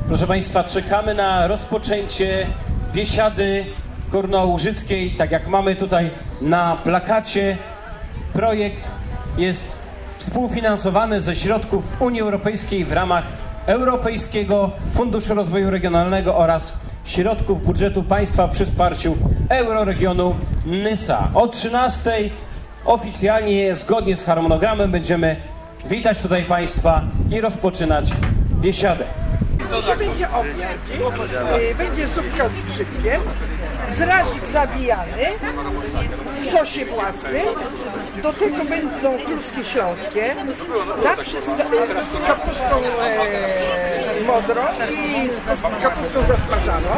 Proszę Państwa, czekamy na rozpoczęcie biesiady górnołużyckiej. Tak jak mamy tutaj na plakacie, projekt jest współfinansowany ze środków Unii Europejskiej w ramach Europejskiego Funduszu Rozwoju Regionalnego oraz środków budżetu państwa przy wsparciu Euroregionu Nysa. O 13:00 oficjalnie, zgodnie z harmonogramem, będziemy witać tutaj Państwa i rozpoczynać biesiadę. Dzisiaj będzie obiad, będzie zupka z grzybkiem, zrazik zawijany w sosie własnym, do tego będą kluski śląskie, z kapustą modrą i z kapustą zasmażaną.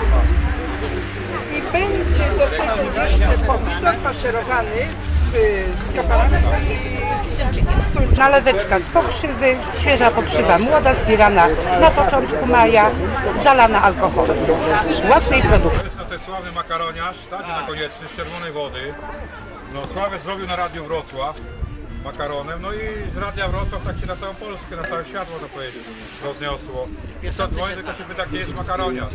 I będzie do tego jeszcze pomidor faszerowany z kaparami i naleweczka z pokrzywy, świeża pokrzywa młoda, zbierana na początku maja, zalana alkoholem z własnej produkcji. To jest sławny makaroniarz, Tadzio Konieczny z Czerwonej Wody. No, sławę zrobił na Radiu Wrocław makaronem, no i z Radia Wrocław tak się na całą Polskę, na całe świat, można powiedzieć, rozniosło. Kto dzwoni, tylko się pyta, gdzie jest makaroniarz.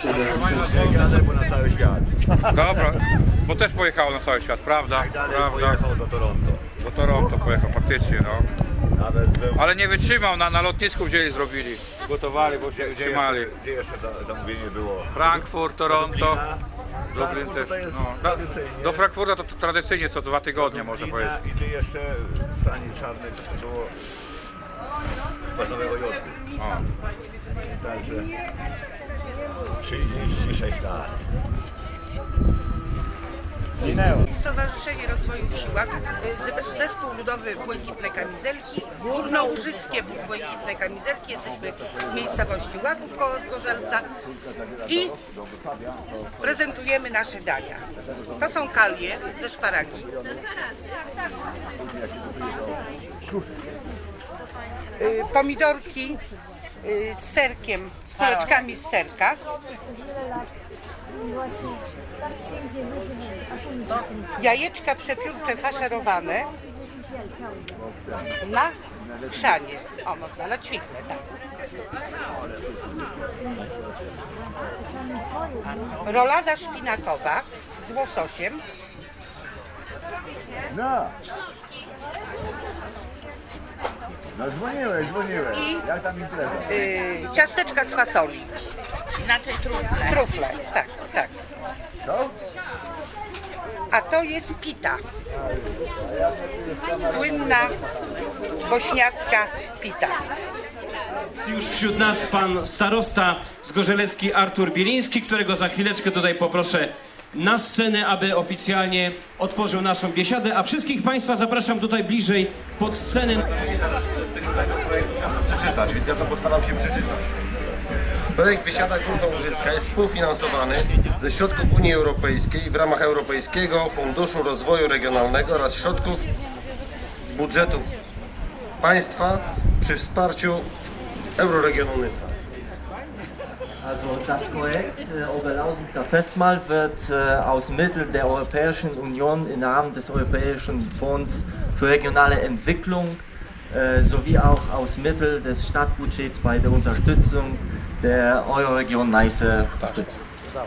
Na cały świat. Dobra, bo też pojechał na cały świat, prawda? Prawda. Pojechał do Toronto. Do Toronto pojechał, faktycznie, no. Nawet był... Ale nie wytrzymał, na lotnisku gdzie zrobili. Gotowali, bo się trzymali. Gdzie jeszcze zamówienie było? Frankfurt, Toronto. Dublin też. To jest No. tradycyjnie. Do Frankfurta to tradycyjnie co 2 tygodnie, można powiedzieć. I ty jeszcze w stanie czarnej to było chyba z Nowego Jorku. Także 36 lat. Stowarzyszenie Rozwoju Wsi Łaków, Zespół Ludowy Błękitne Kamizelki, Górnołużyckie Błękitne Kamizelki. Jesteśmy z miejscowości Łaków koło Zgorzelca i prezentujemy nasze dania. To są kalie ze szparagi, pomidorki z serkiem, z kuleczkami z serka, jajeczka przepiórcze faszerowane na chrzanie, o można na ćwikle, tak. Rolada szpinakowa z łososiem. No dzwoniłeś. I Jak tam impreza? ciasteczka z fasoli. Inaczej trufle. Trufle, tak, tak. Co? A to jest pita. Słynna bośniacka pita. Już wśród nas pan starosta zgorzelecki Artur Bieliński, którego za chwileczkę tutaj poproszę na scenę, aby oficjalnie otworzył naszą biesiadę, a wszystkich Państwa zapraszam tutaj bliżej pod scenę. Nie zaraz tego projektu trzeba przeczytać, więc ja to postaram się przeczytać. Projekt Biesiada Górnołużycka jest współfinansowany ze środków Unii Europejskiej w ramach Europejskiego Funduszu Rozwoju Regionalnego oraz środków budżetu państwa przy wsparciu Euroregionu Nysa. Also das Projekt Oberlausitzer Festmahl wird aus Mitteln der Europäischen Union im Rahmen des Europäischen Fonds für regionale Entwicklung sowie auch aus Mitteln des Stadtbudgets bei der Unterstützung der Euroregion Neiße unterstützt.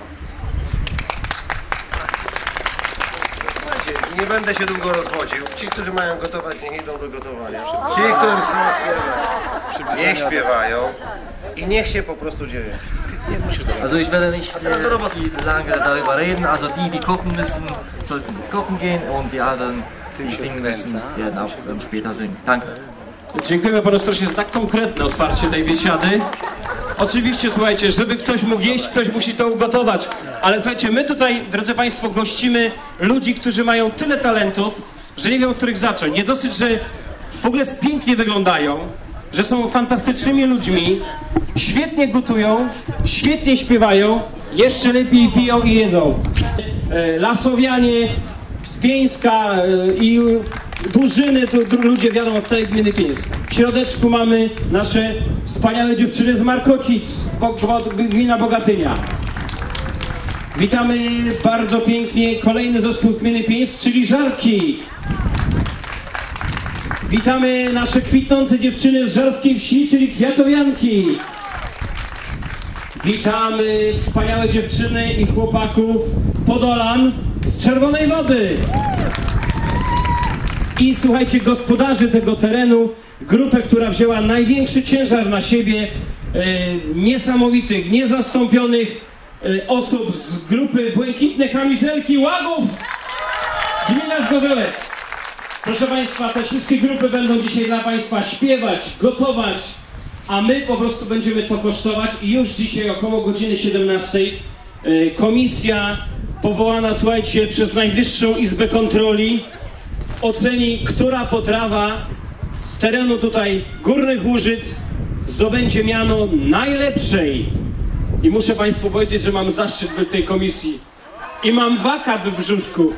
Nie będę się długo rozwodził. Ci, którzy mają gotować, niech idą do gotowania. Ci, którzy niech śpiewają i niech się po prostu dzieje. Also ich werde nicht viel lange darüber reden. Also die kochen müssen, sollten ins Kochen gehen und die anderen, die singen müssen, werden auch später singen. Danke. Dziękujemy panu staroście za tak konkretne otwarcie tej biesiady. Oczywiście, słuchajcie, żeby ktoś mógł jeść, ktoś musi to ugotować. Ale słuchajcie, my tutaj, drodzy Państwo, gościmy ludzi, którzy mają tyle talentów, że nie wiem, od których zacząć. Nie dosyć, że w ogóle pięknie wyglądają, że są fantastycznymi ludźmi, świetnie gotują, świetnie śpiewają, jeszcze lepiej piją i jedzą. Lasowianie z Pieńska i Burzyny, to ludzie wiadomo z całej gminy Pieńsk. W środeczku mamy nasze wspaniałe dziewczyny z Markocic, z gmina Bogatynia. Witamy bardzo pięknie kolejny zespół gminy Pieńsk, czyli Żarki. Witamy nasze kwitnące dziewczyny z Żarskiej Wsi, czyli Kwiatowianki. Witamy wspaniałe dziewczyny i chłopaków Podolan z Czerwonej Wody. I słuchajcie, gospodarzy tego terenu, grupę, która wzięła największy ciężar na siebie, niesamowitych, niezastąpionych osób z grupy Błękitne Kamizelki Łagów, gmina Zgorzelec. Proszę Państwa, te wszystkie grupy będą dzisiaj dla Państwa śpiewać, gotować, a my po prostu będziemy to kosztować i już dzisiaj około godziny 17 komisja powołana, słuchajcie, przez Najwyższą Izbę Kontroli oceni, która potrawa z terenu tutaj Górnych Łużyc zdobędzie miano najlepszej. I muszę Państwu powiedzieć, że mam zaszczyt być w tej komisji i mam wakat w brzuszku.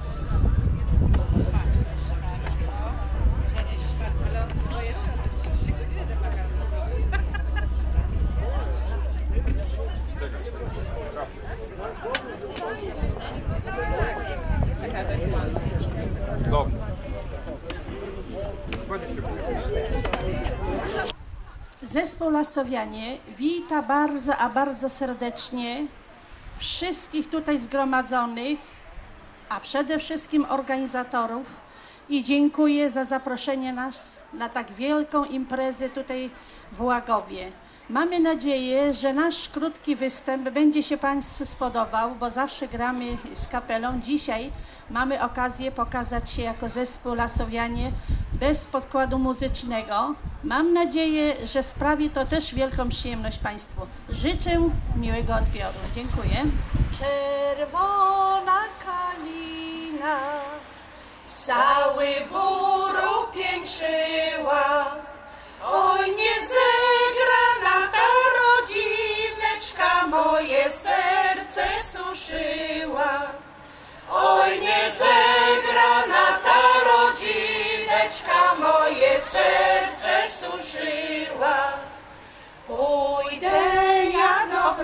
Zespół Lasowianie wita bardzo serdecznie wszystkich tutaj zgromadzonych, a przede wszystkim organizatorów i dziękuję za zaproszenie nas na tak wielką imprezę tutaj w Łagowie. Mamy nadzieję, że nasz krótki występ będzie się Państwu spodobał, bo zawsze gramy z kapelą. Dzisiaj mamy okazję pokazać się jako zespół Lasowianie bez podkładu muzycznego. Mam nadzieję, że sprawi to też wielką przyjemność Państwu. Życzę miłego odbioru. Dziękuję. Czerwona kalina cały bór upiększyła. Oj, nie zegrana ta rodzineczka moje serce suszyła. Oj, nie zegrana ta rodzineczka moje serce suszyła. Pójdę ja do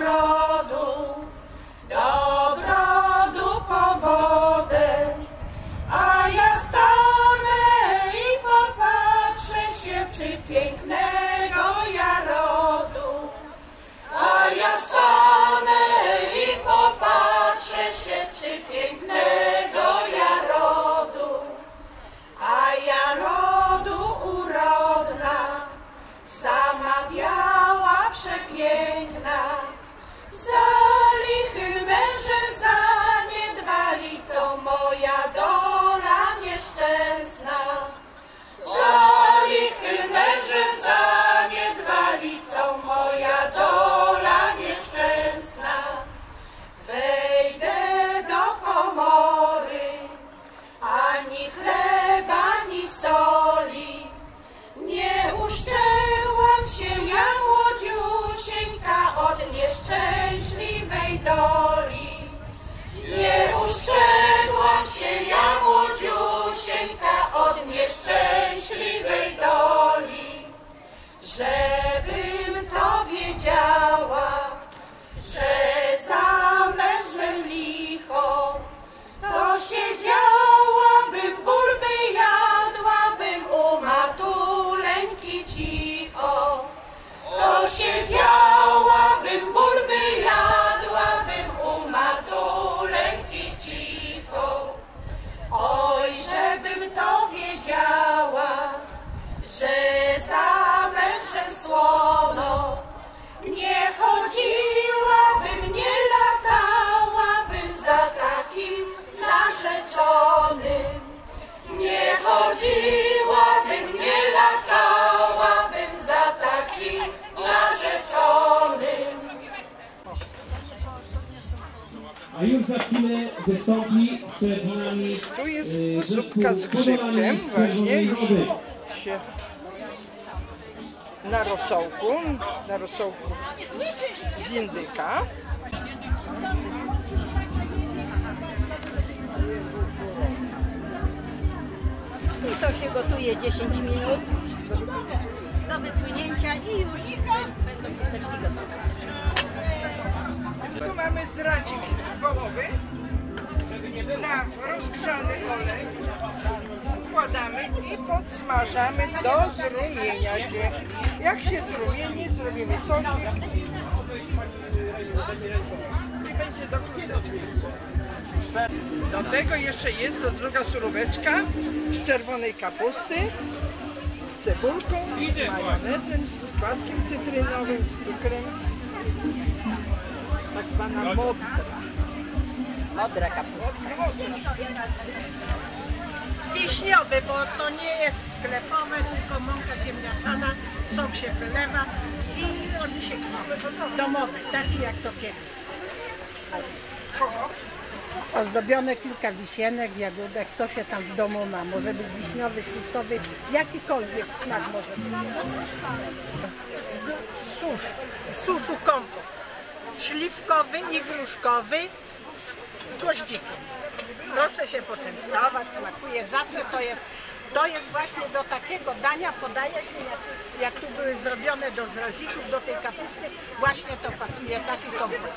brodu po wodę, a ja stanę i popatrzę się, czy pięknego ja rodu. A ja stanę i popatrzę się, czy pięknego ja rodu. A ja rodu urodna, sama biała, przepiękna, za lichym mężem zaniedbali, co moja dola nieszczęsna. Za lichym mężem zaniedbali, co moja dola nieszczęsna. Wejdę do komory, ani chleba, ani soli, nie uszczęłam się ja, młodziusieńka, od nieszczęśliwej doli. Nie uszczęłam się ja, młodziusieńka, od nieszczęśliwej doli. Żebym to wiedziała, że za mężem licho, to siedziałabym, ból by jadłabym u matuleńki cicho. To siedziałabym, ból by jadłabym u matuleńki cicho. Oj, żebym to wiedziała, że za mężem słono, nie chodziłabym, nie latałabym za takim narzeczonym. Nie chodziłabym, nie latałabym za takim narzeczonym. A już za chwilę wystąpi przed nami Tu jest zupka z grzybkiem, właśnie już się na rosołku z indyka. I to się gotuje 10 minut do wypłynięcia i już będą kuseczki gotowe. Tu mamy zradzik wołowy na rozgrzany olej. wkładamy i podsmażamy do zrumienia się. Jak się zrumieni, zrobimy sosik i będzie do kluseczki. Do tego jeszcze jest druga suróweczka z czerwonej kapusty, z cebulką, z majonezem, z kwaskiem cytrynowym, z cukrem. Tak zwana modra. Modra kapusta. Wiśniowy, bo to nie jest sklepowe, tylko mąka ziemniaczana, sok się wylewa i on się domowy, taki jak to kiedyś. Ozdobione kilka wisienek, jagódek, co się tam w domu ma. Może być wiśniowy, śliwkowy, jakikolwiek smak może być. Z suszu kompot. Śliwkowy i gruszkowy z goździkiem. Proszę się poczęstować, smakuje zawsze, to jest właśnie do takiego dania, podaje się, jak tu były zrobione do zrozików, do tej kapusty, właśnie to pasuje taki kompot.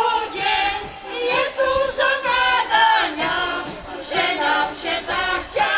Jest dużo gadania, że nam się zachciało.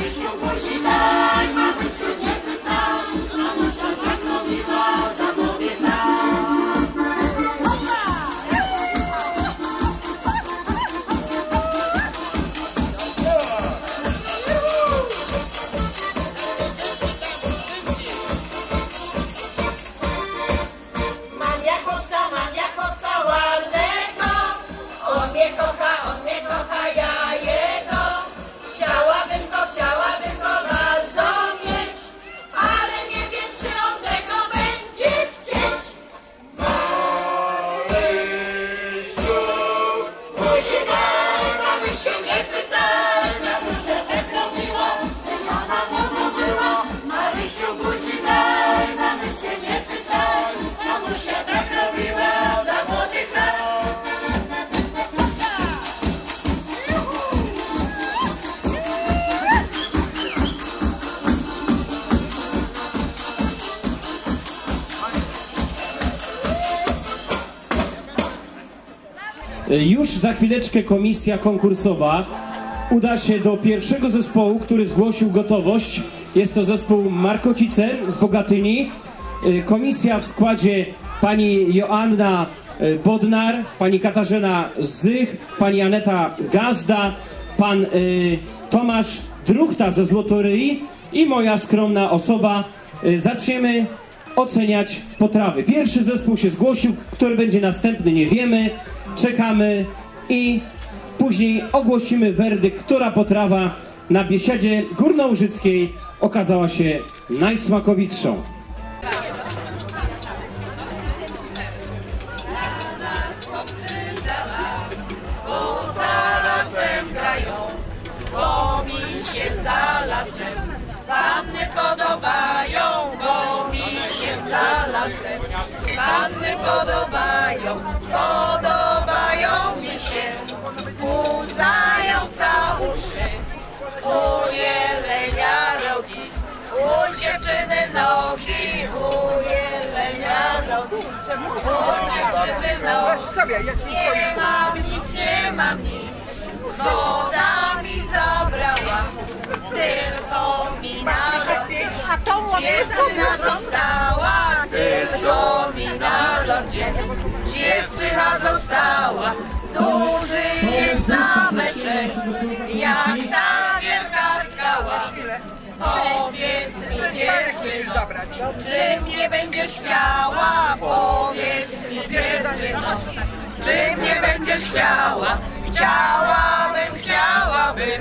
Marysiu, buzi daj, Marysiu, nie pytaj, Marysia tak robiła, za tobie mam jak chłopca ładnego, on mnie kocha, ja jego. Chciałabym go bardzo mieć, ale nie wiem, czy on tego będzie chcieć. Marysiu, buzi daj, Marysiu, nie pytaj, Marysia tak robiła, sama młoda była. Marysiu, buzi daj, Marysiu, nie pytaj, Marysia tak robiła za młodych lat. Już za chwileczkę komisja konkursowa uda się do pierwszego zespołu, który zgłosił gotowość. Jest to zespół Markocice z Bogatyni. Komisja w składzie pani Joanna Bodnar, pani Katarzyna Zych, pani Aneta Gazda, pan Tomasz Druchta ze Złotoryi i moja skromna osoba. Zaczniemy oceniać potrawy. Pierwszy zespół się zgłosił, który będzie następny nie wiemy. Czekamy i później ogłosimy werdykt, która potrawa na biesiadzie górnołużyckiej okazała się najsmakowitszą. Za lasem grają, bo mi się za lasem panny podobają, bo mi się za lasem panny podobają, podobają mi się u zająca uszy, u jelenia rogi, u dziewczyny nogi, u jelenia rogi, u dziewczyny nogi. Nie mam nic, woda mi zabrała, tylko mi na lodzie dziewczyna została, tylko mi na lodzie dziewczyna została. Duży jest zameczek, jak ta wielka skała. Powiedz mi, dziewczyno, czy mnie będziesz chciała? Powiedz mi, dziewczyno, czy mnie będziesz chciała? Chciałabym,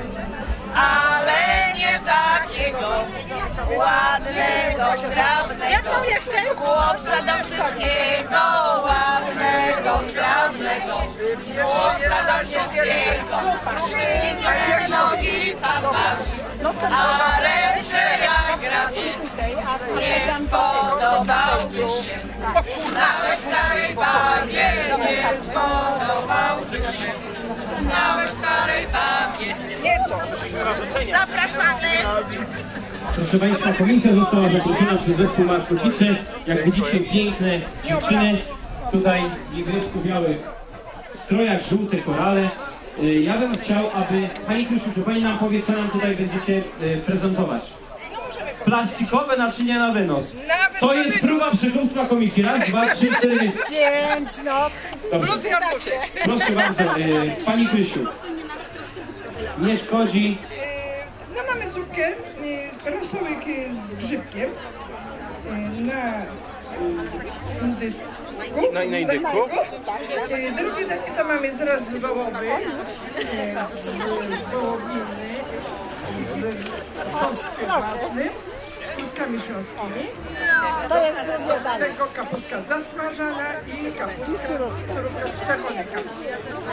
ale nie takiego ładnego, sprawnego chłopca do wszystkiego, ładnego, sprawnego chłopca do wszystkiego. Szybkie nogi pan masz, a ręce jak grafit. Nie spodobał ci się, nawet starej babie nie spodobał ci się, nawet starej babie. Zapraszamy. Proszę Państwa, komisja została zaproszona przez zespół Markocice. Jak widzicie, piękne dziewczyny. Tutaj niebiesko-białych strojach, żółte korale. Ja bym chciał, aby Pani Krysiu, czy Pani nam powie, co nam tutaj będziecie prezentować? Plastikowe naczynia na wynos. To jest próba przekupstwa komisji. Raz, dwa, trzy, cztery. 5, no. Dobrze. Proszę bardzo, Pani Krysiu. Nie szkodzi. No mamy zupkę, rosołek z grzybkiem na indyku. Drugi zestaw to mamy zraz wołowy, z wołowiny, z sos kiełbasny, sztuskami śląskimi. To jest tego kapustka zasmażana i kapustka, surówka z czerwonej kapusty.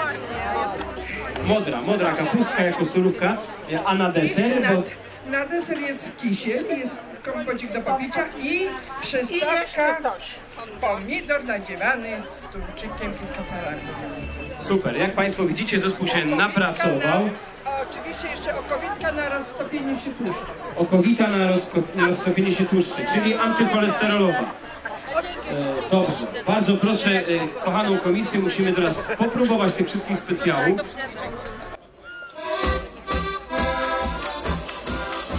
Modra kapustka jako surówka, a na deser? Na deser jest kisiel, jest kompocik do popicia i przystawka, pomidor nadziewany z tuńczykiem i kaparami. Super, jak Państwo widzicie, zespół się napracował. Oczywiście jeszcze okowitka na roztopienie się tłuszczu. Okowita na roztopienie się tłuszczy, czyli antycholesterolowa. Dobrze, bardzo proszę kochaną komisję, musimy teraz popróbować tych wszystkich specjałów.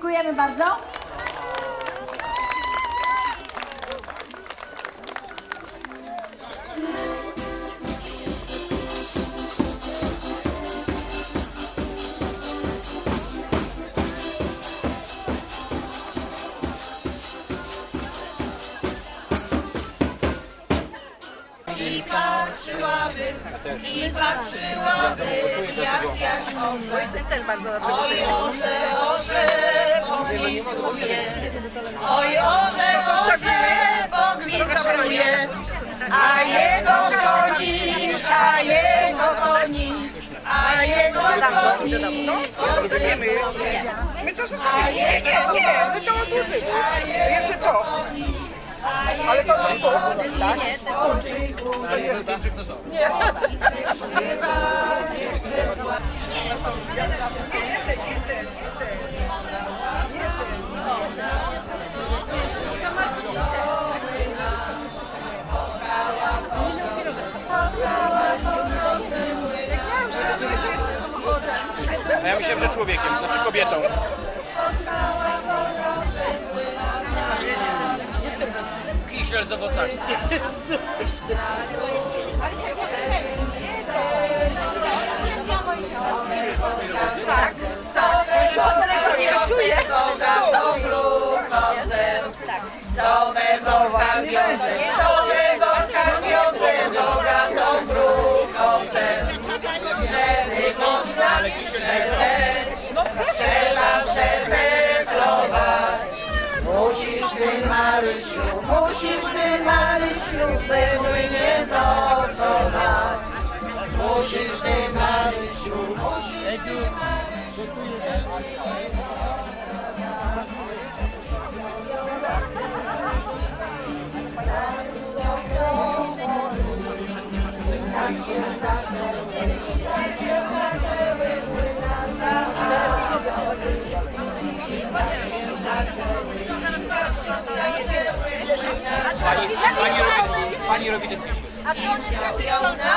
Dziękujemy bardzo. I patrzyłabym, jak jaś oj, orze, pogwizuje, oj, orze, pogwizuje, a jego koni, a jego koni, a jego koni. My to zostawimy. Nie, wy to odłożycie. Jeszcze to. Ale to mam to, tak? Nie. A ja myślałem, że człowiekiem, znaczy kobietą. Kisiel z owocami. Tak, całe Boga dobrą nocę, co we workach wiozę, co we workach wiozę, Boga dobrą nocę, żeby można przepeklować. Musisz ty Marysiu, płynie nocować. Musisz ty Marysiu, musisz ty Pani robi ten pisiu. A co on jest zapiona?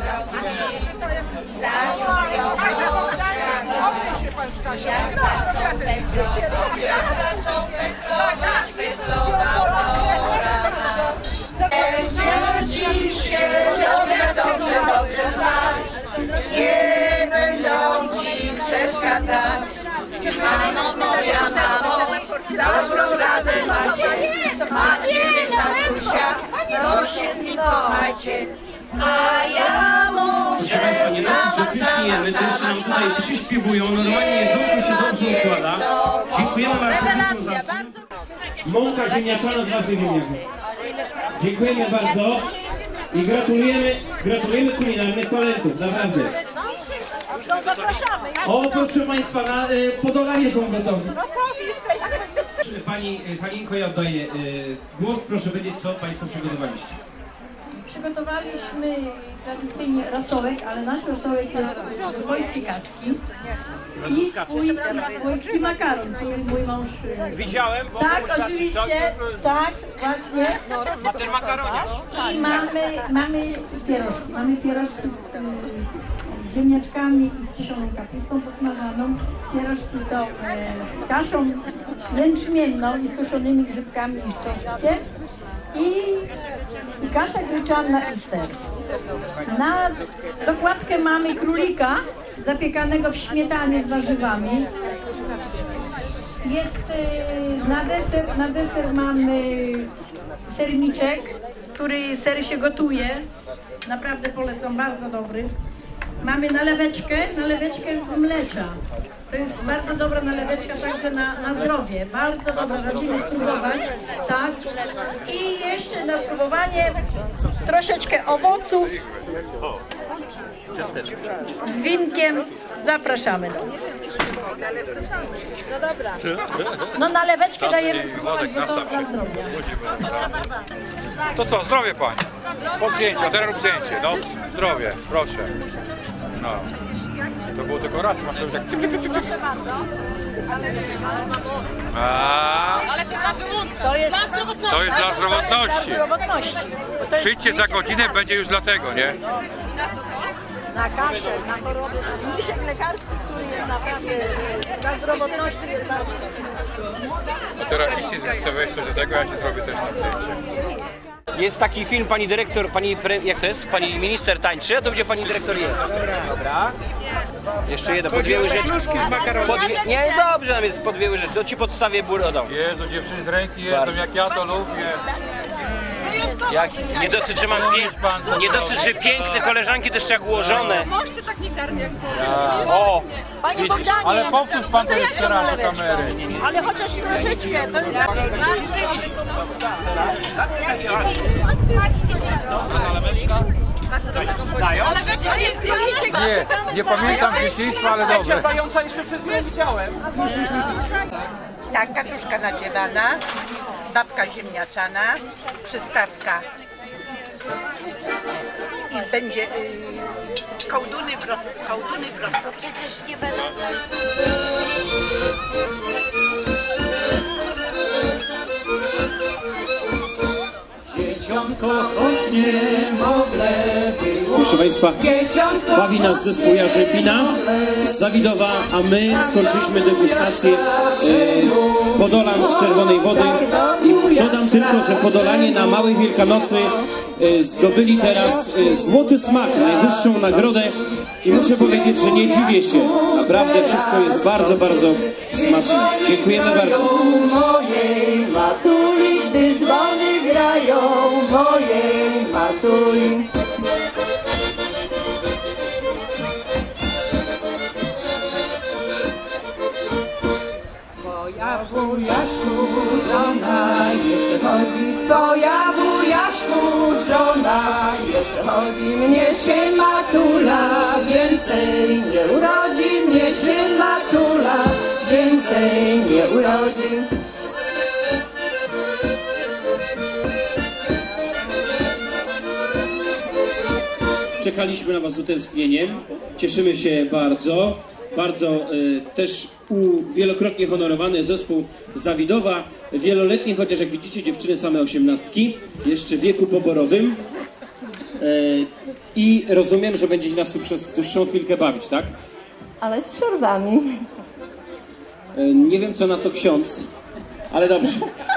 Będzie ci się dobrze znać, nie będą ci przeszkadzać. Mamo moja, mamo, dobrą radę macie, tatusia, to się z nim kochajcie, a ja muszę Pysznie, my też nam tutaj przyśpiewują, normalnie jedzonko się dobrze układa. Dziękujemy bardzo za mąka ziemniaczana z własnych ziemniaków. Dziękujemy bardzo i gratulujemy kulinarnych talentów, naprawdę. O, proszę Państwa, na Podolanie są gotowi. Pani Halinko, ja oddaję głos. Proszę powiedzieć, co Państwo przygotowaliście. Przygotowaliśmy tradycyjnie rosołek, ale nasz rosołek jest z wojskiej kaczki i swój makaron, który mój mąż... Widziałem, bo tak, oczywiście, tak, właśnie. Ma ten makaroniarz. I mamy pierożki. Mamy pierożki z ziemniaczkami i z kiszoną kapustą posmażaną. Pierożki są z kaszą jęczmienną i suszonymi grzybkami i szczątkiem. I kasza gryczana i ser. Na dokładkę mamy królika zapiekanego w śmietanie z warzywami. Jest na deser mamy serniczek, który ser się gotuje. Naprawdę polecam, bardzo dobry. Mamy naleweczkę z mlecza. To jest bardzo dobra naleweczka także na zdrowie. Bardzo dobra, radzimy spróbować. Tak. I jeszcze na spróbowanie troszeczkę owoców z winkiem. Zapraszamy do nas. No dobra. No naleweczkę dajemy spróbować, bo to dla zdrowia. To co, zdrowie pani? Po zdjęciu, teraz rób zdjęcie. No, zdrowie, proszę. No. To było tylko raz, masz robić tak. Proszę bardzo. Ale to dla żołądka. To jest dla zdrowotności. Przyjdźcie za godzinę, będzie już dlatego, nie? Na kaszę, na choroby, mniszek lekarski, który jest naprawdę Bezrobotności jest bardzo. Teraz jeśli weźcie do tego, ja ci zrobię też na zdjęcie. Jest taki film, pani dyrektor, jak to jest? Pani minister tańczy, a to będzie pani dyrektor je. Dobra. Jeszcze jedno, po dwie łyżeczki. Nie, dobrze, nam jest po dwie łyżeczki. To ci podstawię burodą. Jezu, dziewczyny z ręki jedzą, jak ja to lubię. Nie dosyć, że mam nie dosyć, że piękne koleżanki też jak ułożone. Możecie tak nie karmiać. O! Panie Bogdanie, Ale powtórz pan to jeszcze raz do kamery. ale chociaż troszeczkę. To jest... Jak dzieciństwo? Smaki dzieciństwa. Bardzo dobrego dzieciństwa. Nie pamiętam dzieciństwa, ale dobrze. Zająca jeszcze przed chwilą widziałem. Tak, kaczuszka nadziewana, babka ziemniaczana, przystawka i będzie kołduny w rosół. Proszę Państwa, bawi nas zespół Jarzębina z Zawidowa, a my skończyliśmy degustację Podolan z Czerwonej Wody. I dodam tylko, że Podolanie na Małej Wielkanocy zdobyli teraz Złoty Smak, najwyższą nagrodę i muszę powiedzieć, że nie dziwię się. Naprawdę wszystko jest bardzo, bardzo smaczne. Dziękujemy bardzo. Mojej matuli, gdy dzwony grają, mojej matuli. Twoja wujaszku żona jeszcze chodzi, twoja wujaszku żona jeszcze chodzi, mnie się matula więcej nie urodzi, mnie się matula więcej nie urodzi. Czekaliśmy na Was z utęsknieniem, cieszymy się bardzo. Bardzo też wielokrotnie honorowany zespół Zawidowa, wieloletni, chociaż jak widzicie dziewczyny same 18, jeszcze w wieku poborowym. I rozumiem, że będziecie nas tu przez dłuższą chwilkę bawić, tak? Ale z przerwami. Nie wiem, co na to ksiądz, ale dobrze.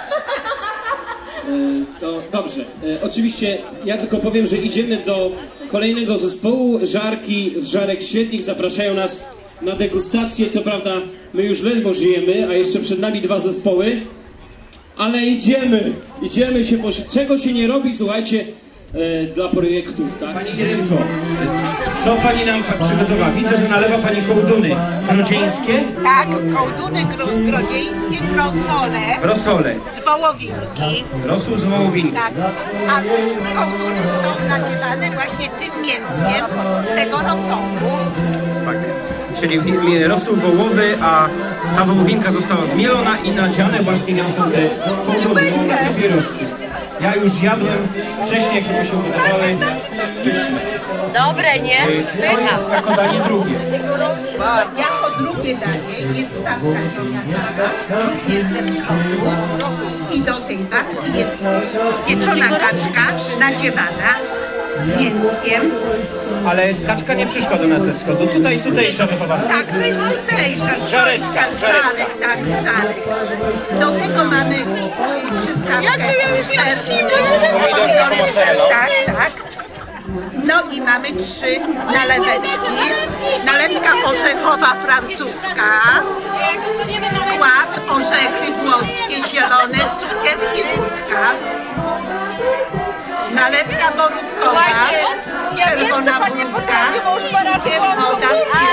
To dobrze. Oczywiście ja tylko powiem, że idziemy do kolejnego zespołu. Żarki z Żarek Świetnik zapraszają nas na degustację. Co prawda my już ledwo żyjemy, a jeszcze przed nami dwa zespoły. Ale idziemy się, czego się nie robi, słuchajcie, dla projektów, tak? Pani Dzierymfo, co Pani nam przygotowała? Widzę, że nalewa Pani kołduny grodzieńskie. Tak, kołduny grodzieńskie w rosole. Z wołowinki. Rosół z wołowinki. Tak, a kołduny są nadziewane właśnie tym mięskiem z tego rosołu. Tak, czyli rosół wołowy, a ta wołowinka została zmielona i nadziane właśnie nią są te kołduny, pierożki. Ja już jadłem wcześniej, jak mi się ugotowały. Dobre, nie? To jest jako danie drugie. Jako drugie danie jest babka ziemniaczana, również ze wschodu. I do tej babki jest pieczona kaczka nadziewana mięskiem. Ale kaczka nie przyszła do nas ze wschodu. Tutaj jest wychowana. Tak, to jest tutejsza. Żarecka. Tak, żarek. Do tego mamy przystawkę tak. No i mamy 3 naleweczki. Nalewka orzechowa francuska, skład, orzechy włoskie, zielone, cukier i wódka. Nalewka borówkowa, czerwona borówka, cukier, woda,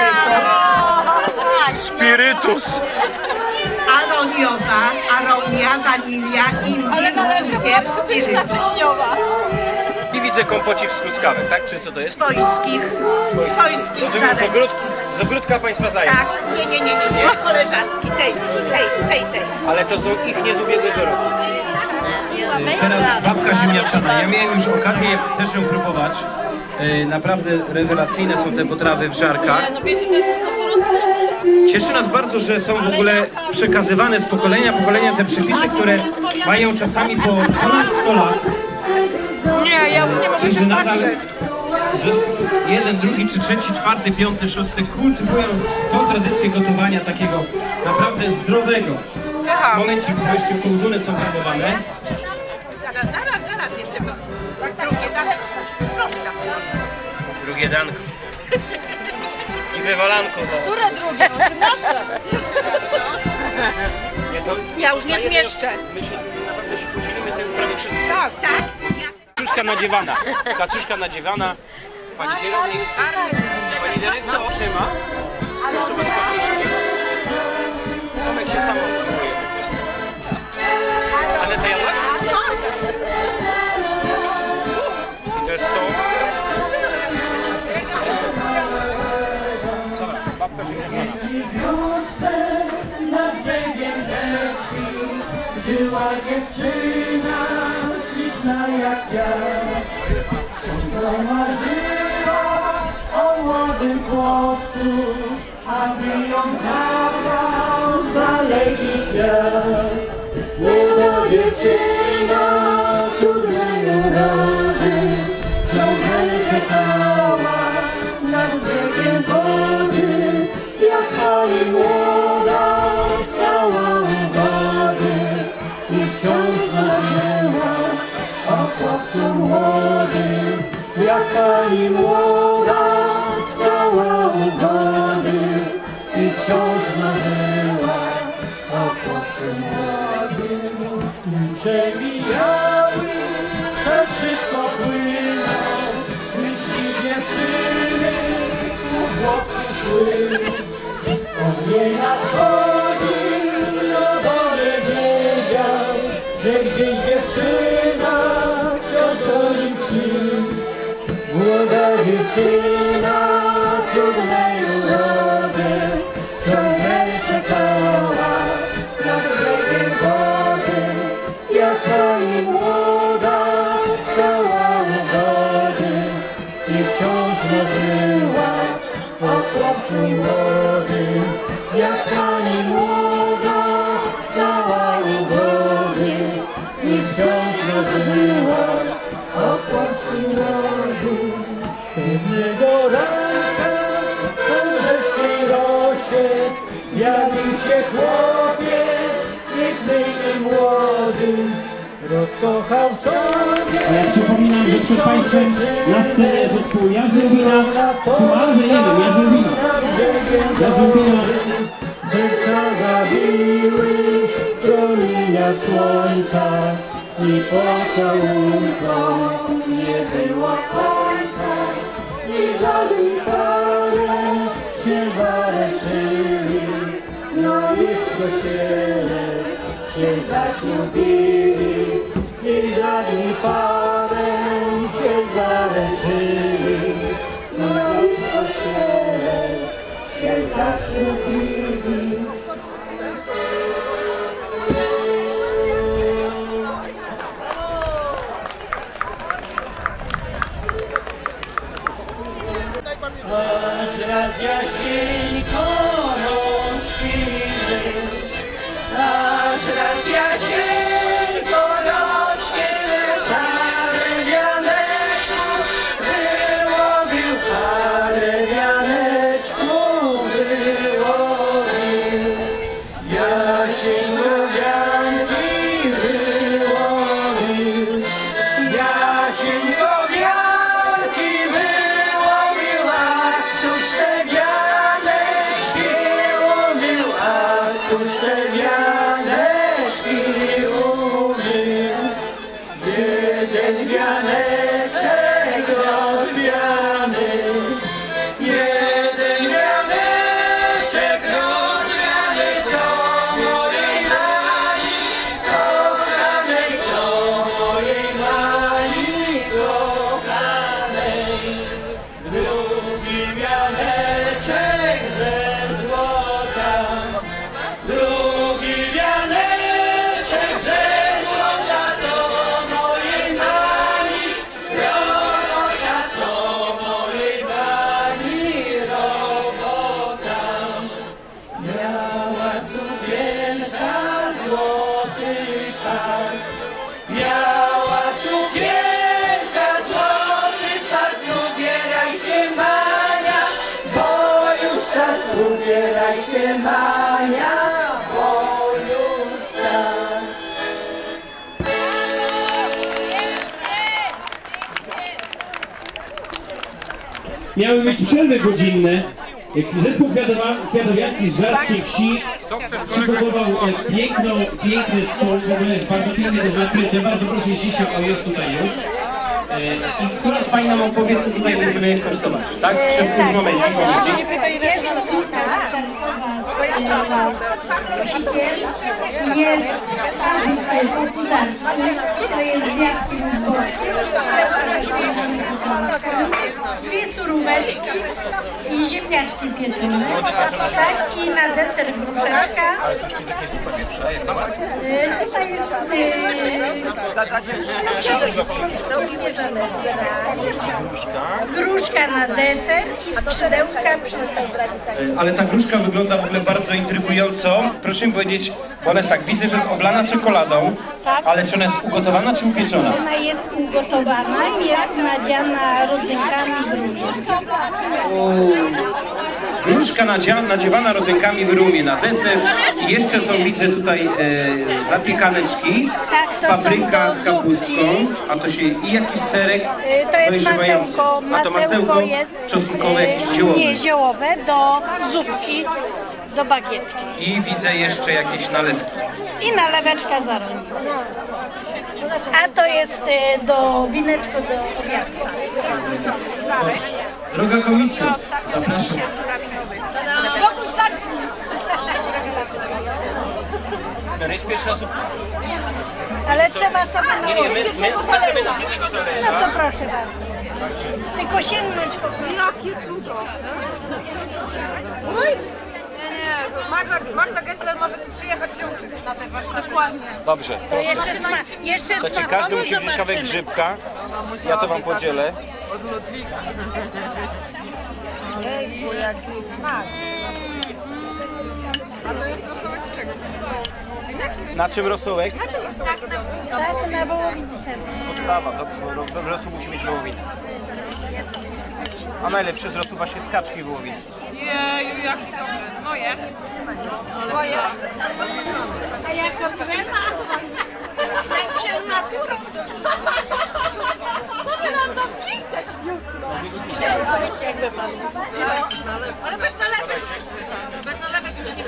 Spirytus. Aroniowa, aronia, wanilia, imbir, cukier, spirytus. I widzę kompocik z truskawek, tak? Czy co to jest? Swojskich żarek. Z ogródka Państwa zajęć. Tak, nie, koleżanki, tej. Ale to są ich nie z ubiegłego roku. Teraz babka ziemniaczana. Ja miałem już okazję też ją próbować. Naprawdę rewelacyjne są te potrawy w żarkach. Cieszy nas bardzo, że są w ogóle przekazywane z pokolenia na pokolenie te przepisy, które mają czasami po ponad 100 lat. Nie, ja nie mogę się patrzeć. że jeden, drugi, czy trzeci, czwarty, piąty, szósty kultywują tą tradycję gotowania takiego naprawdę zdrowego. Momencik, jeszcze kołduny są próbowane. Zaraz, jeszcze drugie danko. Drugie danko. I wywalanko zaraz. Które drugie? 18. Nie, to Ja już nie zmieszczę. My się naprawdę się podzielimy tym prawie wszyscy. Tak. Kaczuszka nadziewana. Kaczuszka nadziewana. Pani kierownik. Pani dyrektor ma. Kosztować kaczuszki. Tomek się sam obsługuje. Ale to jadłaś? I to jest co? Dobra, babka się włączona. Nad brzegiem rzeczki żyła dziewczyna śliczna jak ja. Wszystko marzyła o młodym chłopcu, aby ją zabrał w daleki świat. Młoda dziewczyna cudnej urody ciągle czekała nad brzegiem wody, jak pani młoda stała u wody i wciąż marzyła o chłopcu młodym. Jak pani młoda stała u wody i wciąż marzyła o chłopcu młodym. Przebijały, czas szybko płynął, myśli dziewczyny ku chłopcu szły. On nie nadchodził, no bo nie wiedział, że gdzieś dziewczyna wciąż goni śni. Młoda dziewczyna cudnej urody ciągle czekała nad brzegiem wody. Jak pani młoda stała u wody i wciąż marzyła o chłopcu młodym. Jak pani młoda stała u wody i wciąż marzyła o chłopcu młodym. Pewnego ranka po rzecznej rosie zjawił się chłopiec piękny i młody. Rozkochał sobie. A ja przypominam, że przed Państwem na scenie zespół Jarzębina, czy może, nie wiem, Jarzębina. Serca zabiły w promieniach słońca i pocałunkom nie było końca. I zanim parę się zareczyli, no i w kościele się zaślubili. I zanim parę się zareczyli, no i w kościele się zaślubili. Aż raz Jasieńko rozkwitł, aż raz Jasieńko rozkwitł, parę wianeczku wyłowił, parę wianeczku wyłowił. Jasieńko wianki wyłowił, Jasieńko wianki wyłowił, a któż te wianeczki umył, a któż te wianeczki umył. Jeden wianeczek rozwiany, jeden wianeczek rozwiany, to mojej Mani kochanej, to mojej Mani kochanej. Drugi wianeczek ze złota, drugi wianeczek ze złota, to mojej Mani robota, to mojej Mani robota. Miała sukienka złoty pas, miała sukienka złoty pas, sukienka żegnania, bo już czas. Miały być przerwy godzinne. Zespół kwiatowiarki z Żarskiej Wsi przygotował piękny stół, w ogóle jest bardzo pięknie też nakryty. Bardzo proszę Zisia, o jest tutaj już. I która z Pani nam opowie, co tutaj będziemy kosztować, tak? W tym momencie powiedz. Jest suka jest popularski, to jest z jabłkiem z dwie suróweczki i ziemniaczki pieczone, tak, i na deser gruszeczka. Ale to jeszcze jest jakieś zupa pierwsza? Zupa jest gruszka na deser i skrzydełka przystawki. Ale ta gruszka wygląda w ogóle bardzo intrygująco. Proszę mi powiedzieć, bo ona jest tak, widzę, że jest oblana czekoladą, ale czy ona jest ugotowana czy upieczona? Ona jest ugotowana i jest nadziana rodzynkami w rumie. Gruszka nadziewana rodzynkami w rumie na deser i jeszcze są, widzę tutaj zapiekaneczki, Tak, to papryka są z kapustką, a to się i jakiś serek To jest dojrzewający. masełko, A to masełko jest czosnkowe, jakieś ziołowe. nie ziołowe, do zupki, do bagietki. I widzę jeszcze jakieś nalewki. I naleweczka zarodzi. A to jest do wineczko do obiadu. Droga komisjo, zapraszam. Bogu starczy. To jest pierwsza zupa. Ale trzeba sobie Nie, my sobie na innego talerza. No to proszę bardzo. Tylko sięgnąć po prostu. Jakie cudo. Oj. Nie, Magda Gessler może tu przyjechać się uczyć na te warsztaty. Dokładnie. Dobrze. To jeszcze Słuchajcie, każdy musi wziąć kawałek grzybka. Ja to wam podzielę. Ej, jaki smak. A to jest rosołek z czego? Na czym rosołek? Tak, na wołowinę. Podstawa. Dobry rosół musi mieć wołowinę. A najlepszy z rosół właśnie z kaczki wołowiny. Jeju, jaki dobry. Moje. Moje. A jako drewna? Jak przed naturą. Ale bez nalewek. Bez nalewek już nie.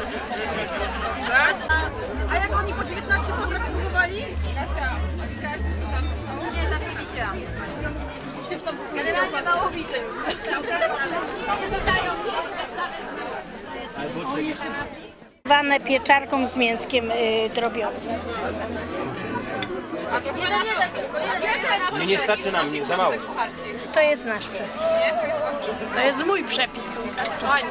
A jak oni po 19 pogratulowali? Kasia, widziałaś, że tam zostało? Nie, tam nie widziałam. Generalnie mało widzę. Zwane pieczarką z mięskiem drobionym. A to jeden tylko jeden. Nie starczy nam, za mało. To jest nasz przepis. Nie, to jest wasz przepis. To jest mój przepis. Fajnie.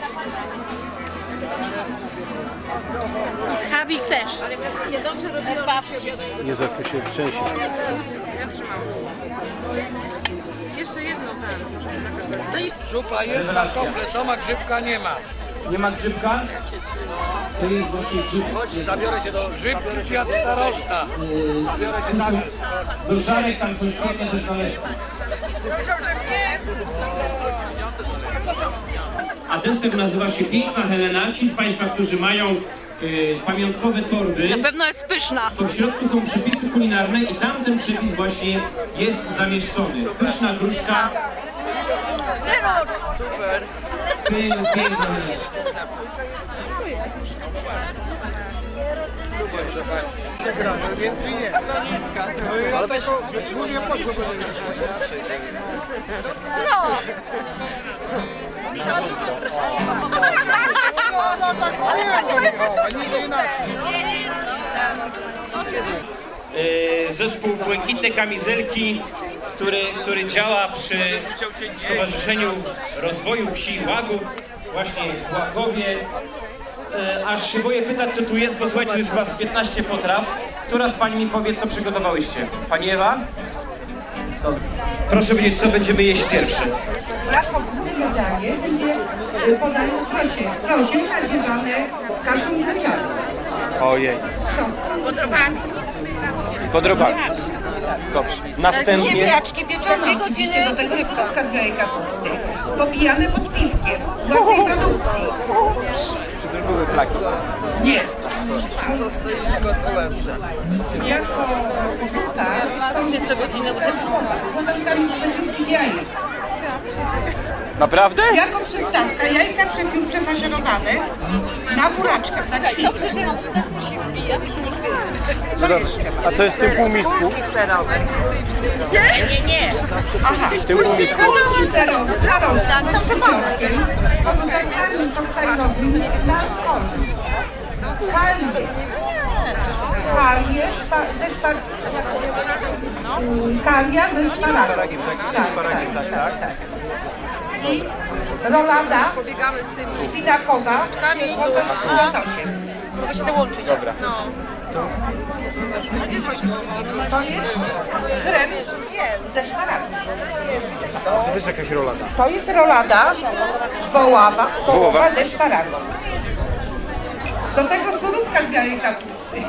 I schabik też. Nie dobrze robiło babci. Nie za to się trzęsie. Ja trzymałam. Jeszcze jedno ten. Zupa jest na kompleksowa, grzybka nie ma. Nie ma grzybka? To jest właśnie grzybka. Chodź, zabiorę cię do grzybki świat starosta. Zabiorę cię tam. Do żarek tam są świetne też nalewki. A deser nazywa się Piękna Helena. Ci z Państwa, którzy mają pamiątkowe torby, Na pewno jest pyszna. to w środku są przepisy kulinarne i tamten przepis właśnie jest zamieszczony. Pyszna gruszka. Super. Piękna Helena. Przegrane, więcej nie. Ale to nie poszło go No. Zespół Błękitne Kamizelki, który działa przy Stowarzyszeniu Rozwoju Wsi Łagów, właśnie w Łagowie. Aż się boję pytać, co tu jest, bo słuchajcie, jest chyba z 15 potraw. Która z Pani mi powie, co przygotowałyście? Pani Ewa? Dobrze. Proszę powiedzieć, co będziemy jeść pierwsze. Jako główne danie będzie podane krosie nadziewane kaszą mleczarą. O jest. Podrobami. Dobrze. Następnie... Ziemniaczki pieczone, oczywiście do tego surówka z białej kapusty. Popijane pod piwkiem, własnej produkcji. już były flagi? Nie. Jako kobieta, Patrzcie co godzinę, bo też z kozakami z jajek. Naprawdę? Jako przystawka jajka przefaszerowane na buraczkach, na ćwikle. Dobrze, że ja mam zespół się wbija, by się nie chwyli. Co jeszcze? A co jest w tym półmisku? Nie. Aha, W tym półmisku? serowy, tam to środkiem, tutaj karmić cukrowy, kalia ze szparagiem. Tak. I rolada szpinakowa z łososiem. mogę się dołączyć. Dobra. No. To jest krem ze szparagiem. To jest jakaś rolada. To jest rolada wołowa ze szparagą. Do tego surówka z białej kapusty.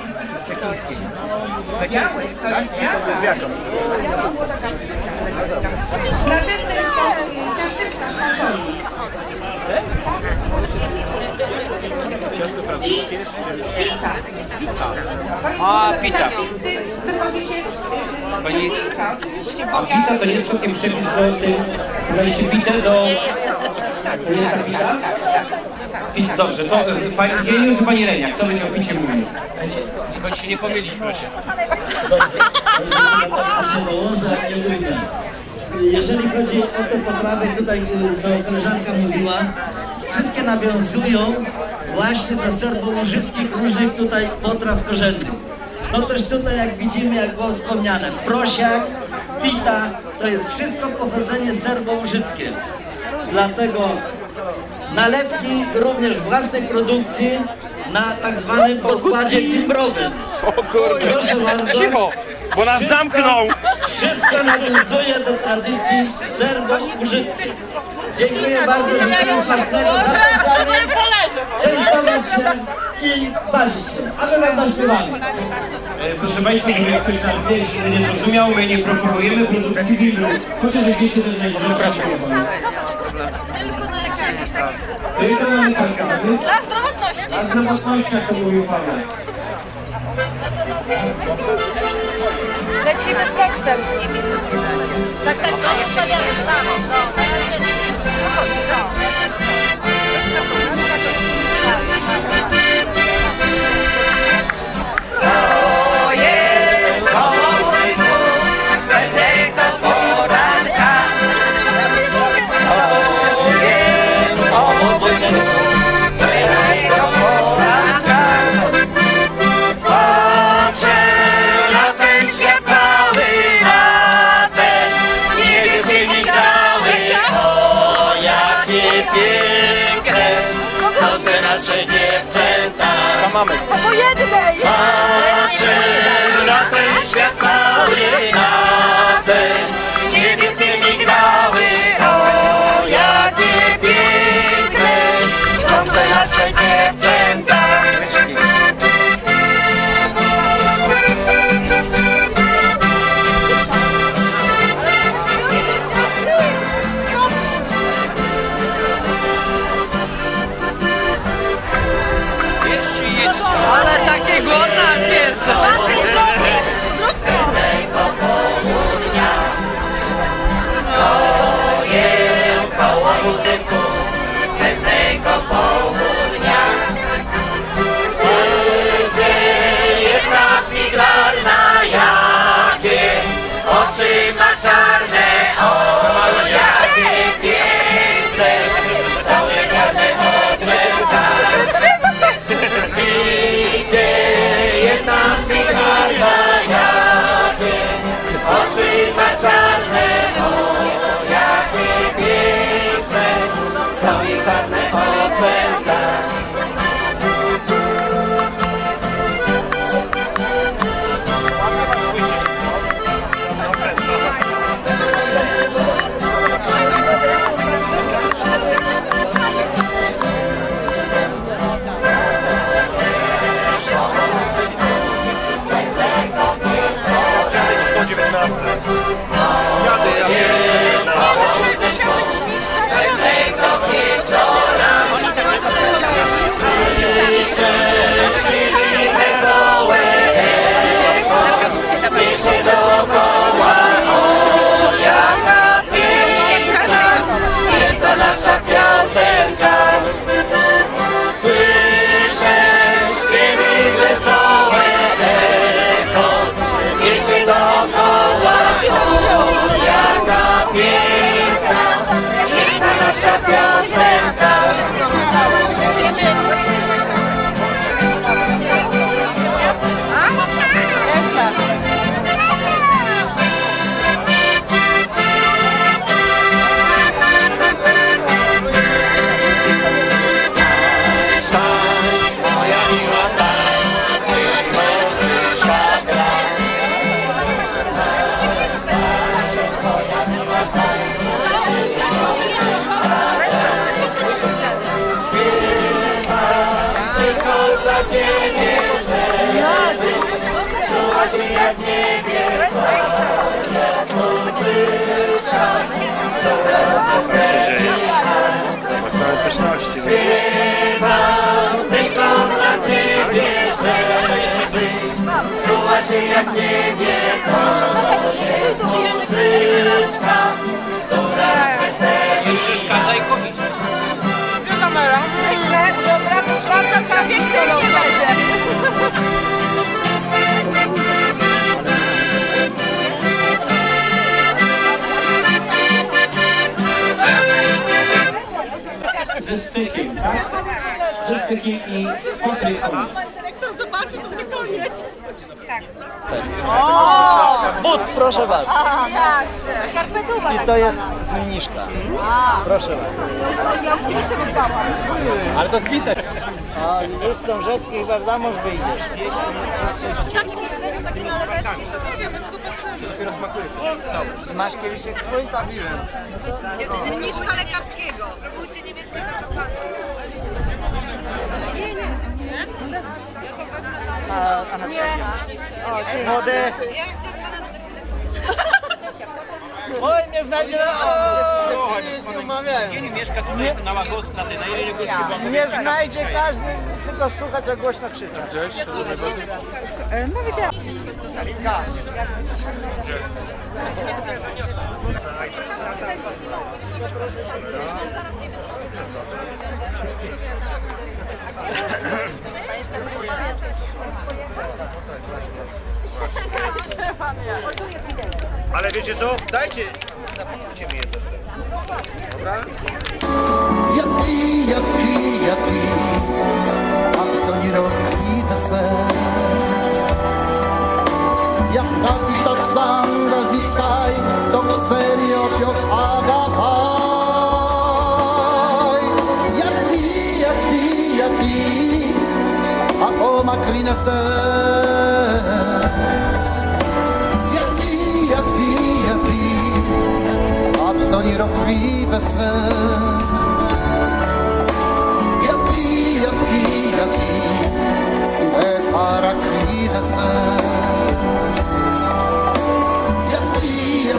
Białe, to jest biała. Młoda kapusta. Na deser są ciasteczka z fasoli. Ciasto francuskie? Pita. A, pita. Wypowie się pita, oczywiście. A pita to nie jest całkiem przepis do tej... Daliście pitę do... To jest ta pita? Pita, dobrze, to pani Geniusz czy pani Renia? Kto będzie o picie mówił? Bądź się nie pomylić, proszę. Jeżeli chodzi o te poprawy tutaj, co koleżanka mówiła, wszystkie nawiązują właśnie do serbo-łużyckich różnych tutaj potraw korzennych. To też tutaj, jak widzimy, jak było wspomniane, prosiak, pita, to jest wszystko pochodzenie serbo-łużyckie. Dlatego nalewki również własnej produkcji na tak zwanym podkładzie bimbrowym. O kurde, proszę bardzo. Cicho, bo nas zamknął. Wszystko nawiązuje do tradycji serbo-łużyckiej. Dziękuję bardzo, że to smacznego zapraszamy, częstować się i bawić się. A my wam zaśpiewamy. Proszę Państwa, żeby jak ktoś nas nie zrozumiał, my nie proponujemy produkcji wimbru. Chociaż jak wiecie, to jest najzdrowsza próba. Tylko na lekarstwie. Dla zdrowotności. Dla zdrowotności, jak to mówił Paweł. Lecimy z koksem niemieckim. Tak, stawiamy samo. Stoję koło rynku, będę do poranka. Stoję koło rynku, będę do poranka. Patrzę na ten świat cały, na te niebieskie migdały. O, jakie piękne są te nasze dziewczęta. Po jednej! Patrzę na ten świat cały, na te niebieskie migdały. O, jakie piękne są te nasze dziewczęta. Ale takie głodna pierwsza. dla ciebie, żeby czuła się jak w niebie. Całe pyszności. Śpiewam tylko dla ciebie, żebyś czuła się jak w niebie. To muzyczka, która weseli. Nie przeszkadzaj kobiet. Kamera. Myślę, że bardzo pięknie nie będzie. Ze stykiem, tak? Ze stykiem i z potryką. Kto zobaczy, to nie koniec. Tak. But, proszę bardzo. Skarpetuwa. I to jest zmniejszka. Proszę bardzo. Ja w kiedyś się wybrałam. Ale to zbite. A już są rzeczki, chyba w za mąż wyjdziesz. Przy takim jedzeniu, takie naleweczki, to nie wiem, tylko potrzebne. Dopiero smakuje. Masz kieliszek swój? Jest mniszka lekarskiego. Próbujcie niemieckiego paklantu. Nie. Ja to wezmę tam. Nie. Młody. Ja już się pana numer telefonu. Oj, mnie znajdzie. Nie mieszka tutaj na Łagos, na tej Jeleniogórskiej. Nie znajdzie każdy, tylko słuchać, a głośno krzyczeć. No widziałam. Ale wiecie co? Dajcie, zapomnijcie mi jedno. Dobra? Ja ti, ad ogni roccita sei. Jak capita zanda zitaj, tok serio piot agapaj. Ja ti, ako makrina se. Ja ti, ad ogni roccita sei. Ja ti, e parakrina se. Ja ti.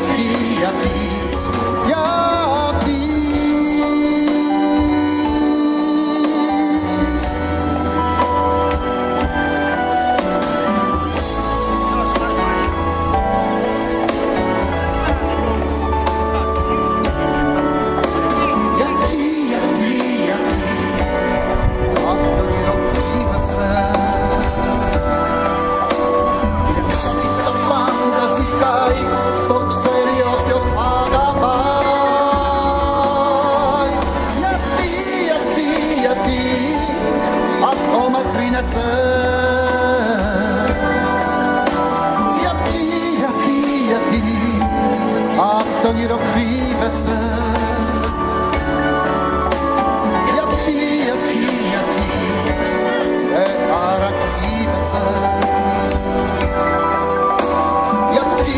Ogni rockrive se. Ja ti, e aracrive se. Ja ti.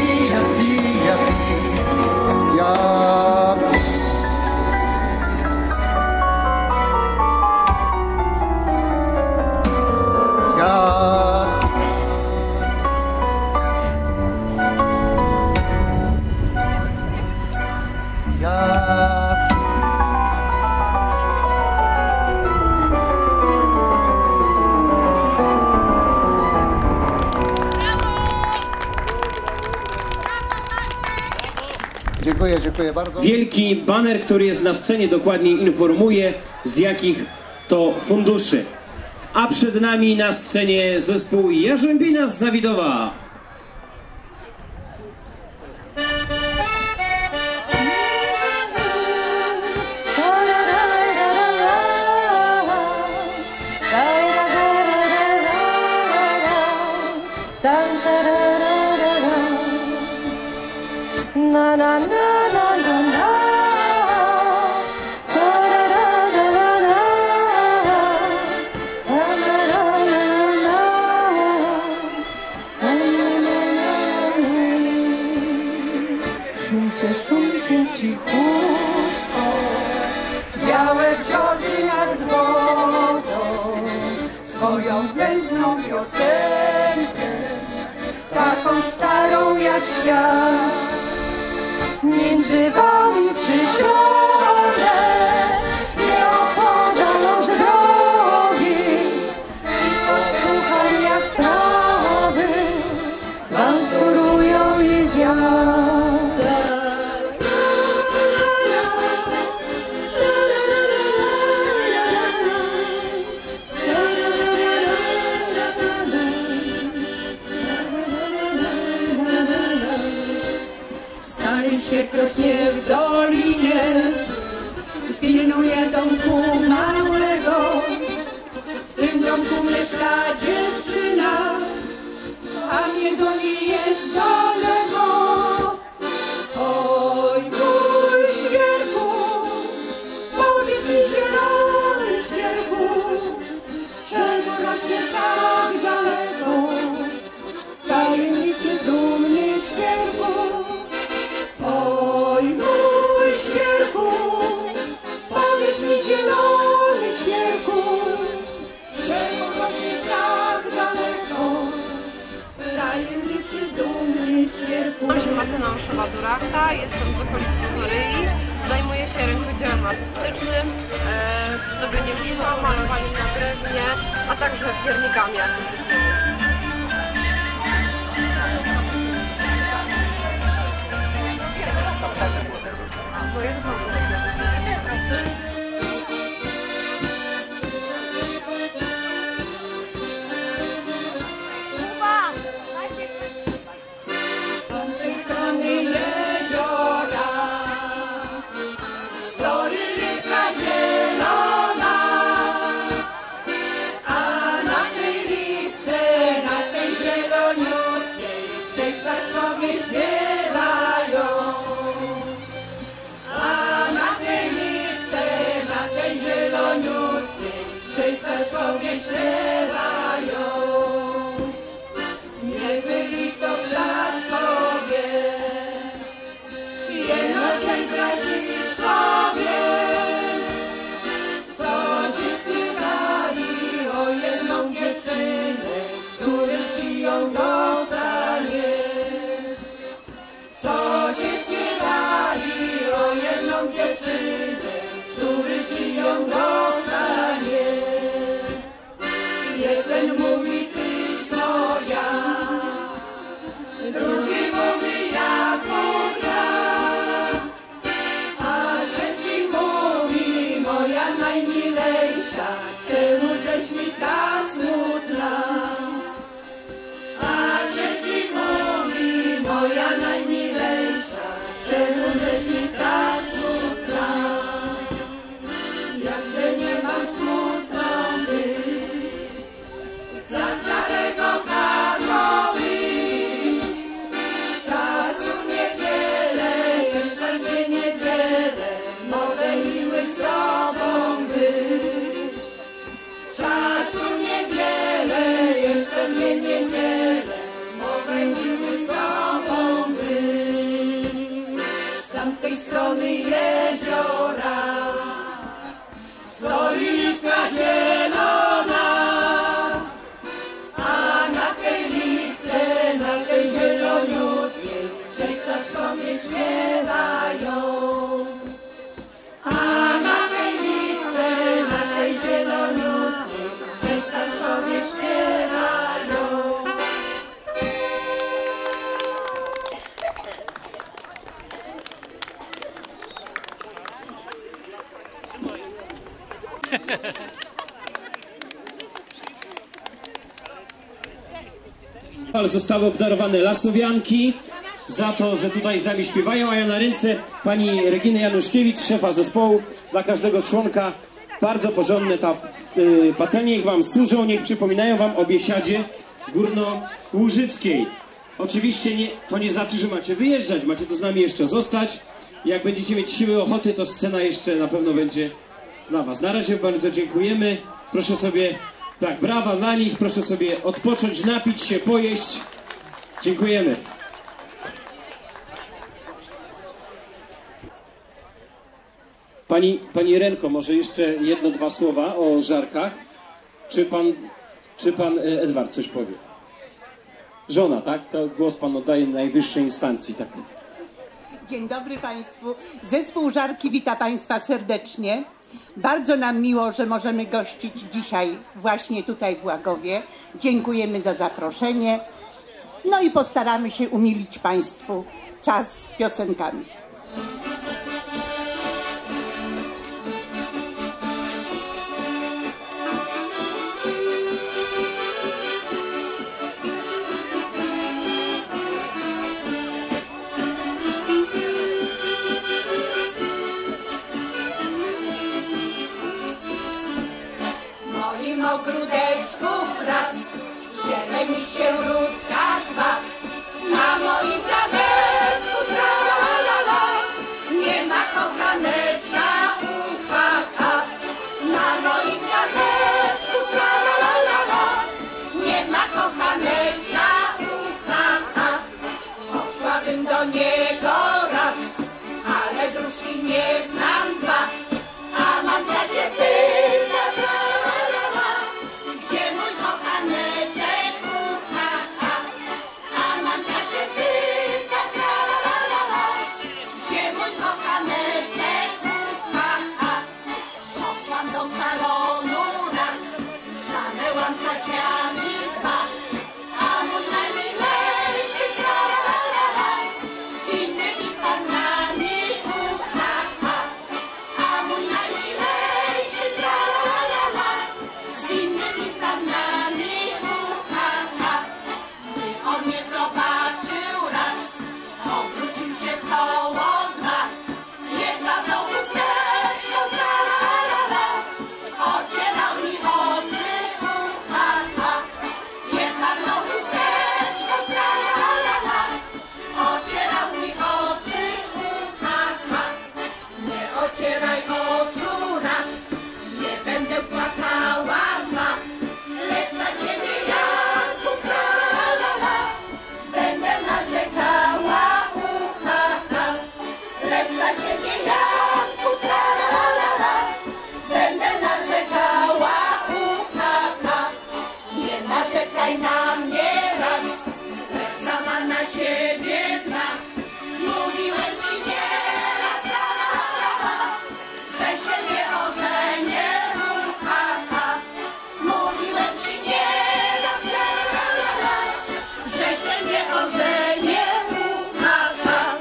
Dziękuję bardzo. Wielki baner, który jest na scenie, dokładnie informuje, z jakich to funduszy. A przed nami na scenie zespół Jarzębina z Zawidowa. Szumcie cichutko, białe brzozy jak wodą, swoje śpiewają piękną piosenkę, taką starą jak świat. Między wami przysiądę, nieopodal od drogi, i posłucham jak trawy wam wtórują i wiatr. Stary świerk rośnie w dolinie, pilnuje domku małego. W tym domku mieszka dziewczyna, a mnie do niej jest daleko. Oj, mój świerku, powiedz mi, zielony świerku, czemu rośniesz tak daleko? Tajemniczy, dumny świerku. Oj, mój świerku, powiedz mi, zielony świerku, czemu rośniesz tak daleko? Tajemniczy, dumny świerku. Nazywam się Martyna Oszowa-Durachta, jestem z okolicy Toryi. Zajmuję się rękodziełem artystycznym, zdobieniem szkła, malowaniem na drewnie, a także piernikami artystycznymi. Z tamtej strony jeziora stoi rybka zielona, a na tej rybce, na tej zieloniutkiej trzej ptaszkowie śpiewają. A na tej rybce, na tej zieloniutkiej trzej ptaszkowie śpiewają. Nie byli to ptaszkowie, jednoczej braciszkowie, co się spytali o jedną dziewczynę, który ci ją dostanie. Co się spytali o jedną dziewczynę, który ci ją dostanie. Jeden mówi, tyś moja, drugi mówi, jak moja, a trzeci mówi, moja najmilejsza, czemu żeś mi tak smutna? A trzeci mówi, moja najmilejsza, czemu żeś mi tak smutna? Jakże nie mam smutno być, za starego Karłowi. Czasu niewiele, jeszcze dwie niedziele, mogę miły z tobą być. Czasu niewiele, jeszcze dwie niedziele, mogę miły z tobą być. Z tamtej strony jeziora stoi rybka zielona, a na tej rybce, na tej zieloniutkiej trzej ptaszkowie śpiewają. A na tej rybce, na tej zieloniutkiej trzej ptaszkowie śpiewają. Zostały obdarowane lasowianki za to, że tutaj z nami śpiewają, a ja na ręce pani Reginy Januszkiewicz, szefa zespołu, dla każdego członka bardzo porządne patelnie, niech wam służą, niech przypominają wam o biesiadzie górnołużyckiej. Oczywiście to nie znaczy, że macie wyjeżdżać, macie tu z nami jeszcze zostać. Jak będziecie mieć siły, ochoty, to scena jeszcze na pewno będzie dla was. Na razie bardzo dziękujemy. Proszę sobie, tak, brawa dla nich, proszę sobie odpocząć, napić się, pojeść. Dziękujemy. Pani Renko, może jeszcze jedno, dwa słowa o żarkach. Czy pan Czy pan Edward coś powie? Żona, tak? To głos pan oddaje najwyższej instancji, tak? Dzień dobry Państwu. Zespół Żarki wita Państwa serdecznie. Bardzo nam miło, że możemy gościć dzisiaj właśnie tutaj w Łagowie. Dziękujemy za zaproszenie. No i postaramy się umilić Państwu czas piosenkami. W moim ogródeczku raz zieleni się ródka dwa. Na moim planeczku tra-la-la-la nie ma kochaneczka ucha-ha. Na moim planeczku tra-la-la-la nie ma kochaneczka ucha-ha. Poszłabym do niego raz, ale dróżki nie znam dwa. A mamka się pyta, tra-la-la-la, gdzie mój kochaneczek ucha-ha. A mamka się pyta, tra-la-la-la, gdzie mój kochaneczek ucha-ha. Poszłam do salonu raz, stanęłam za drzwiami dwa. A mój najmilejszy, tra-la-la-la, z innymi panami ucha-ha. A mój najmilejszy, tra-la-la-la, z innymi panami ucha-ha. Gdy on mnie zobaczył raz, obrócił się koło dwa. Jedna tą chusteczką, tra-la-la-la, ocierał mi oczy ucha-ha. Jedna tą chusteczką, tra-la-la-la, ocierał mi oczy ucha-ha. Nie ocieraj oczu raz, nie będę płakała ma. Lecz na ciebie Janku, tra-la-la, będę narzekała ucha-ha. Lecz na ciebie Janku, tra-la-la, będę narzekała ucha-ha. Nie narzekaj na mnie raz, lecz sama na siebie dna. Mówiłem ci nieraz, tra-la-la, że się nie ożenię, ucha-ha. Mówiłem ci nieraz, tra-la-la, że się nie ożenię, ucha-ha.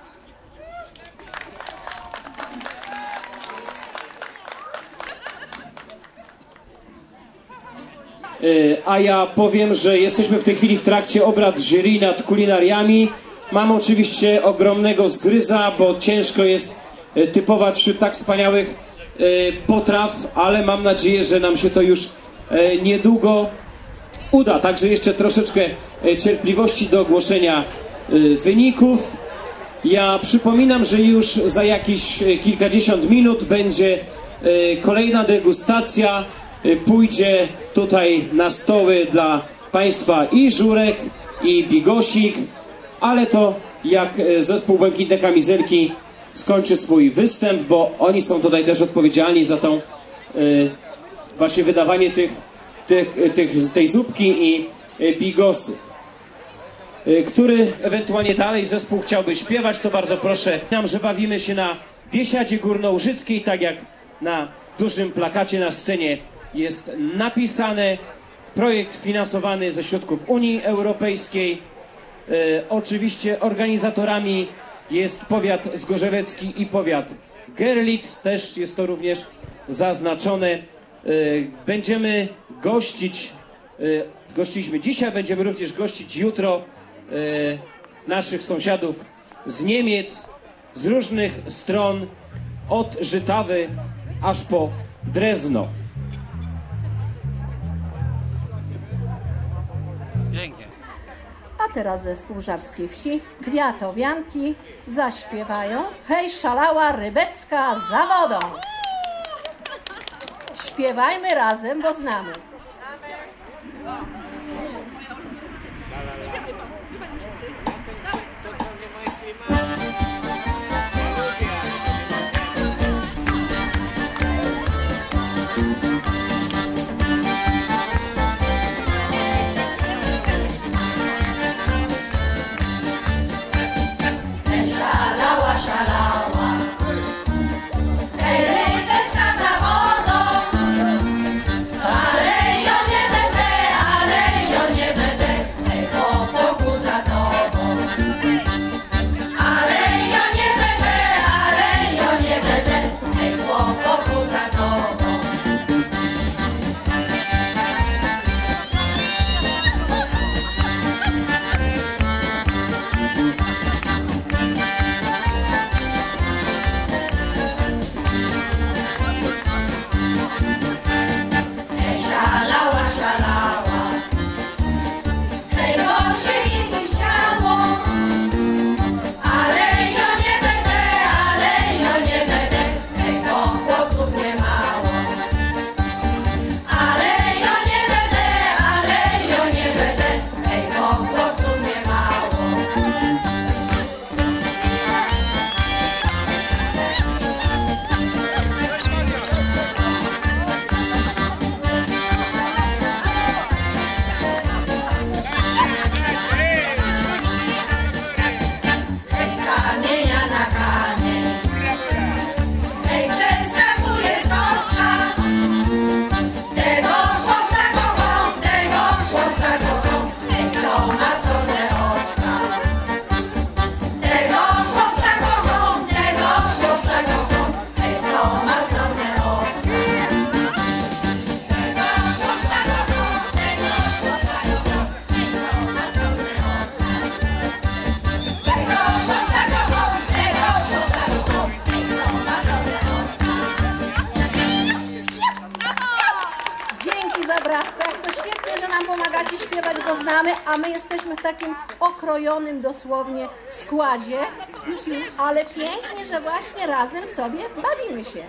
A ja powiem, że jesteśmy w tej chwili w trakcie obrad jury nad kulinariami. Mam oczywiście ogromnego zgryza, bo ciężko jest typować wśród tak wspaniałych potraw, ale mam nadzieję, że nam się to już niedługo uda. Także jeszcze troszeczkę cierpliwości do ogłoszenia wyników. Ja przypominam, że już za jakieś kilkadziesiąt minut będzie kolejna degustacja. Pójdzie tutaj na stoły dla Państwa i żurek, i bigosik, ale to jak zespół Błękitne Kamizelki skończy swój występ, bo oni są tutaj też odpowiedzialni za tą właśnie wydawanie tej zupki i bigosu. Który ewentualnie dalej zespół chciałby śpiewać, to bardzo proszę. Nam, że bawimy się na Biesiadzie Górnołużyckiej, tak jak na dużym plakacie na scenie jest napisane. Projekt finansowany ze środków Unii Europejskiej. Oczywiście organizatorami jest powiat zgorzelecki i powiat Görlitz, też jest to również zaznaczone. Będziemy gościć, gościliśmy dzisiaj, będziemy również gościć jutro naszych sąsiadów z Niemiec, z różnych stron, od Żytawy aż po Drezno. Pięknie. A teraz zespół Żarskiej Wsi, Kwiatowianki zaśpiewają Hej szalała rybecka za wodą. Śpiewajmy razem, bo znamy. i śpiewać, bo znamy, a my jesteśmy w takim okrojonym dosłownie składzie. Już, ale pięknie, że właśnie razem sobie bawimy się.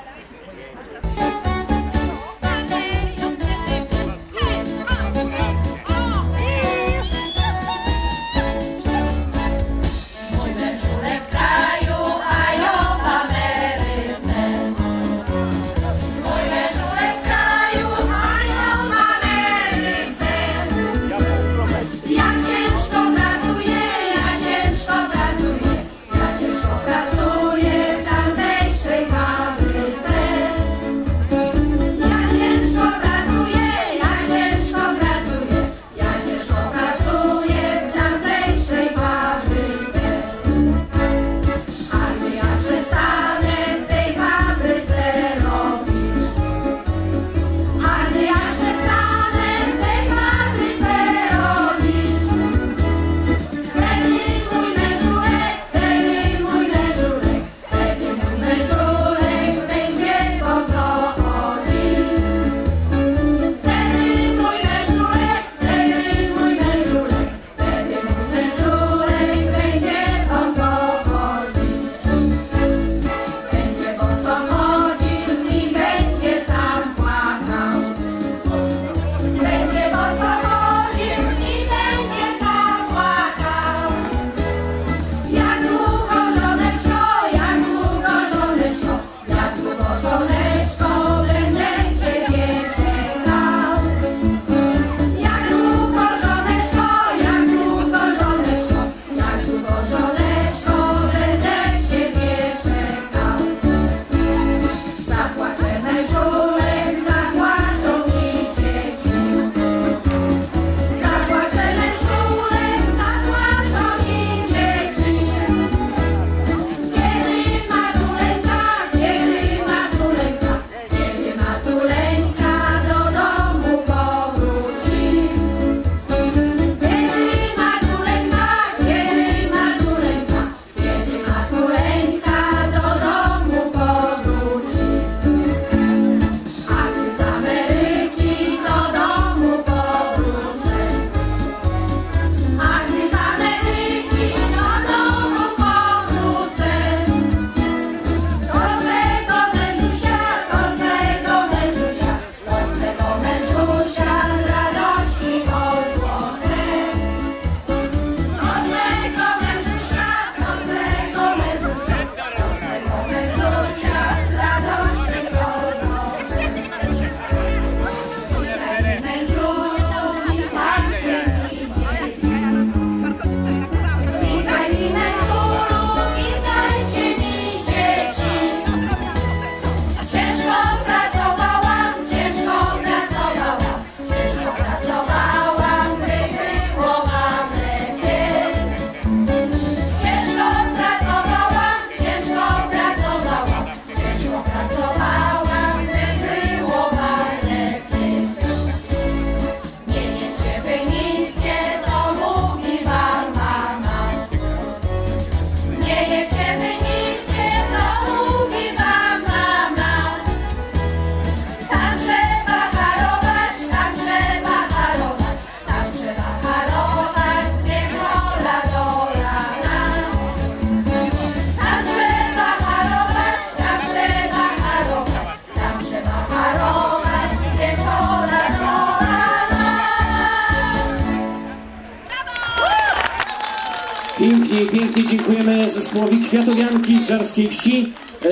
Pięknie dziękujemy zespołowi Kwiatowianki z Żarskiej Wsi.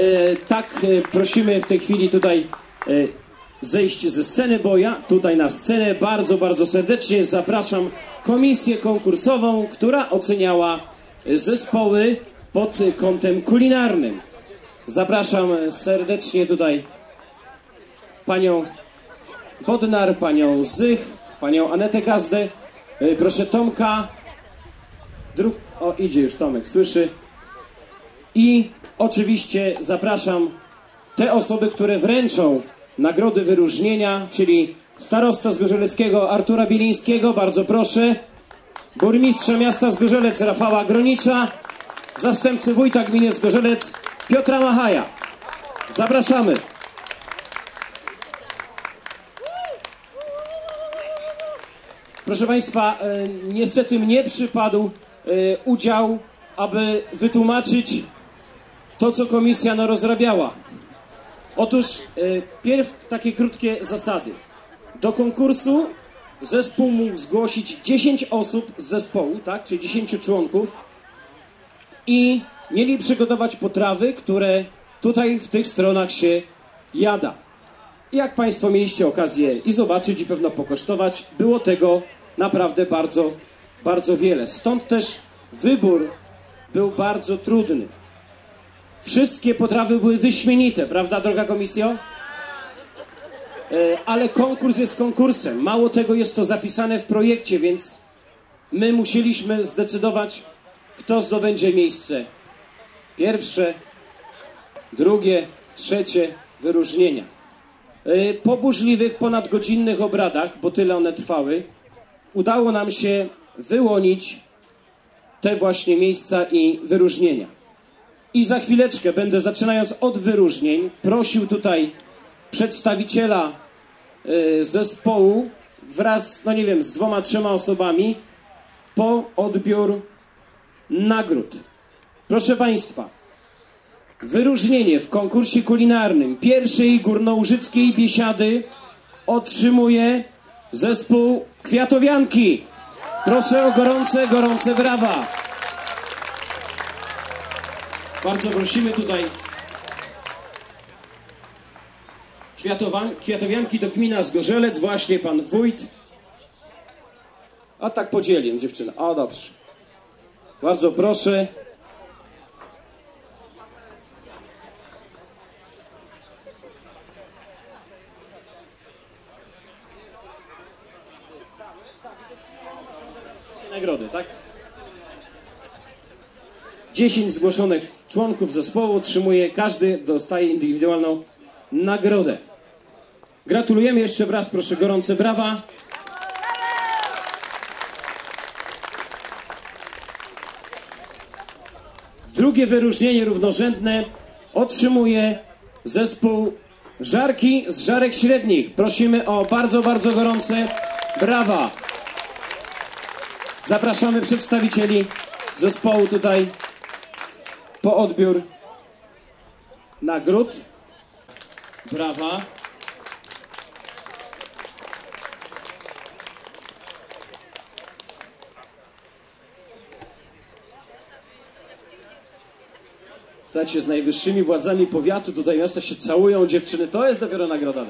Prosimy w tej chwili tutaj zejść ze sceny, bo ja tutaj na scenę bardzo serdecznie zapraszam komisję konkursową, która oceniała zespoły pod kątem kulinarnym. Zapraszam serdecznie tutaj panią Bodnar, panią Zych, panią Anetę Gazdę, proszę Tomka, o, idzie już Tomek, słyszy. I oczywiście zapraszam te osoby, które wręczą nagrody wyróżnienia, czyli starosta Zgorzeleckiego Artura Bilińskiego, bardzo proszę, burmistrza miasta Zgorzelec Rafała Gronicza, zastępcy wójta gminy Zgorzelec Piotra Machaja. Zapraszamy. Proszę Państwa, niestety mnie przypadł udział, aby wytłumaczyć to, co komisja rozrabiała. Otóż pierw takie krótkie zasady. Do konkursu zespół mógł zgłosić 10 osób z zespołu, tak, czyli 10 członków i mieli przygotować potrawy, które tutaj w tych stronach się jada. I jak Państwo mieliście okazję i zobaczyć, i pewno pokosztować, było tego naprawdę bardzo, bardzo wiele. Stąd też wybór był bardzo trudny. Wszystkie potrawy były wyśmienite, prawda, droga komisjo? Ale konkurs jest konkursem. Mało tego, jest to zapisane w projekcie, więc my musieliśmy zdecydować, kto zdobędzie miejsce pierwsze, drugie, trzecie wyróżnienia. Po burzliwych, ponadgodzinnych obradach, bo tyle one trwały, udało nam się wyłonić te właśnie miejsca i wyróżnienia. I za chwileczkę będę, zaczynając od wyróżnień, prosił tutaj przedstawiciela zespołu wraz, no nie wiem, z 2-3 osobami po odbiór nagród. Proszę Państwa, wyróżnienie w konkursie kulinarnym pierwszej górnołużyckiej biesiady otrzymuje zespół Kwiatowianki. Proszę o gorące, gorące brawa. Bardzo prosimy tutaj. Kwiatowianki to gmina Zgorzelec, właśnie pan wójt. A tak podzieliłem dziewczynę. O, dobrze. Bardzo proszę. Nagrody, tak? 10 zgłoszonych członków zespołu otrzymuje, każdy dostaje indywidualną nagrodę. Gratulujemy jeszcze raz, proszę, gorące brawa. Drugie wyróżnienie równorzędne otrzymuje zespół Żarki z Żarek Średnich. Prosimy o bardzo, bardzo gorące brawa. Zapraszamy przedstawicieli zespołu tutaj po odbiór nagród. Brawa. Słuchajcie, z najwyższymi władzami powiatu tutaj miasta się całują dziewczyny. To jest dopiero nagroda.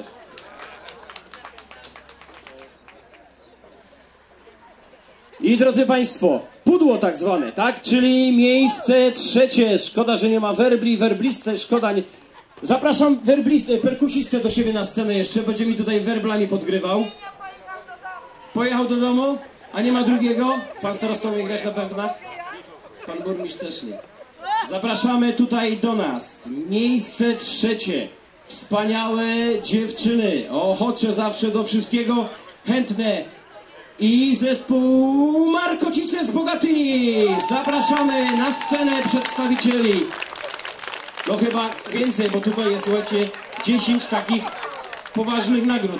I drodzy Państwo, pudło tak zwane, tak? Czyli miejsce trzecie. Szkoda, że nie ma werbli, werbliste, szkoda. Nie... Zapraszam werblistę, perkusistę do siebie na scenę jeszcze. Będzie mi tutaj werblami podgrywał. Pojechał do domu? A nie ma drugiego? Pan starosta umie grać na bębnach? Pan burmistrz też nie. Zapraszamy tutaj do nas. Miejsce trzecie. Wspaniałe dziewczyny. Ochocze zawsze do wszystkiego. Chętne. I zespół Markocice z Bogatyni. Zapraszamy na scenę przedstawicieli. No chyba więcej, bo tutaj jest, słuchajcie, 10 takich poważnych nagród.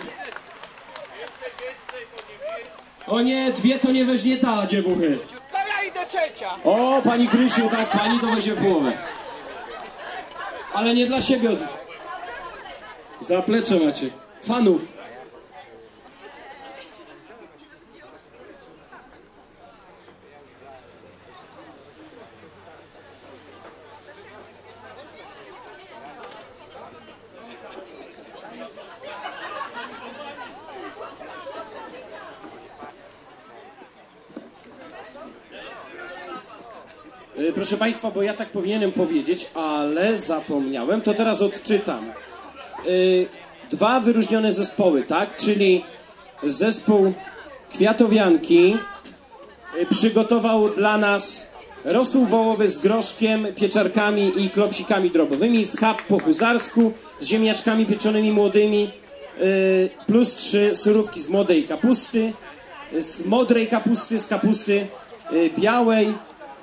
O nie, 2 to nie weźmie ta dziewuchy. To ja idę trzecia. O, pani Krysiu, tak, pani to weźmie połowę. Ale nie dla siebie. Zaplecze macie. Fanów. Proszę Państwa, bo ja tak powinienem powiedzieć, ale zapomniałem, to teraz odczytam. 2 wyróżnione zespoły, tak? Czyli zespół Kwiatowianki przygotował dla nas rosół wołowy z groszkiem, pieczarkami i klopsikami drobowymi, schab po huzarsku z ziemniaczkami pieczonymi młodymi, plus 3 surówki z młodej kapusty, z modrej kapusty, z kapusty białej,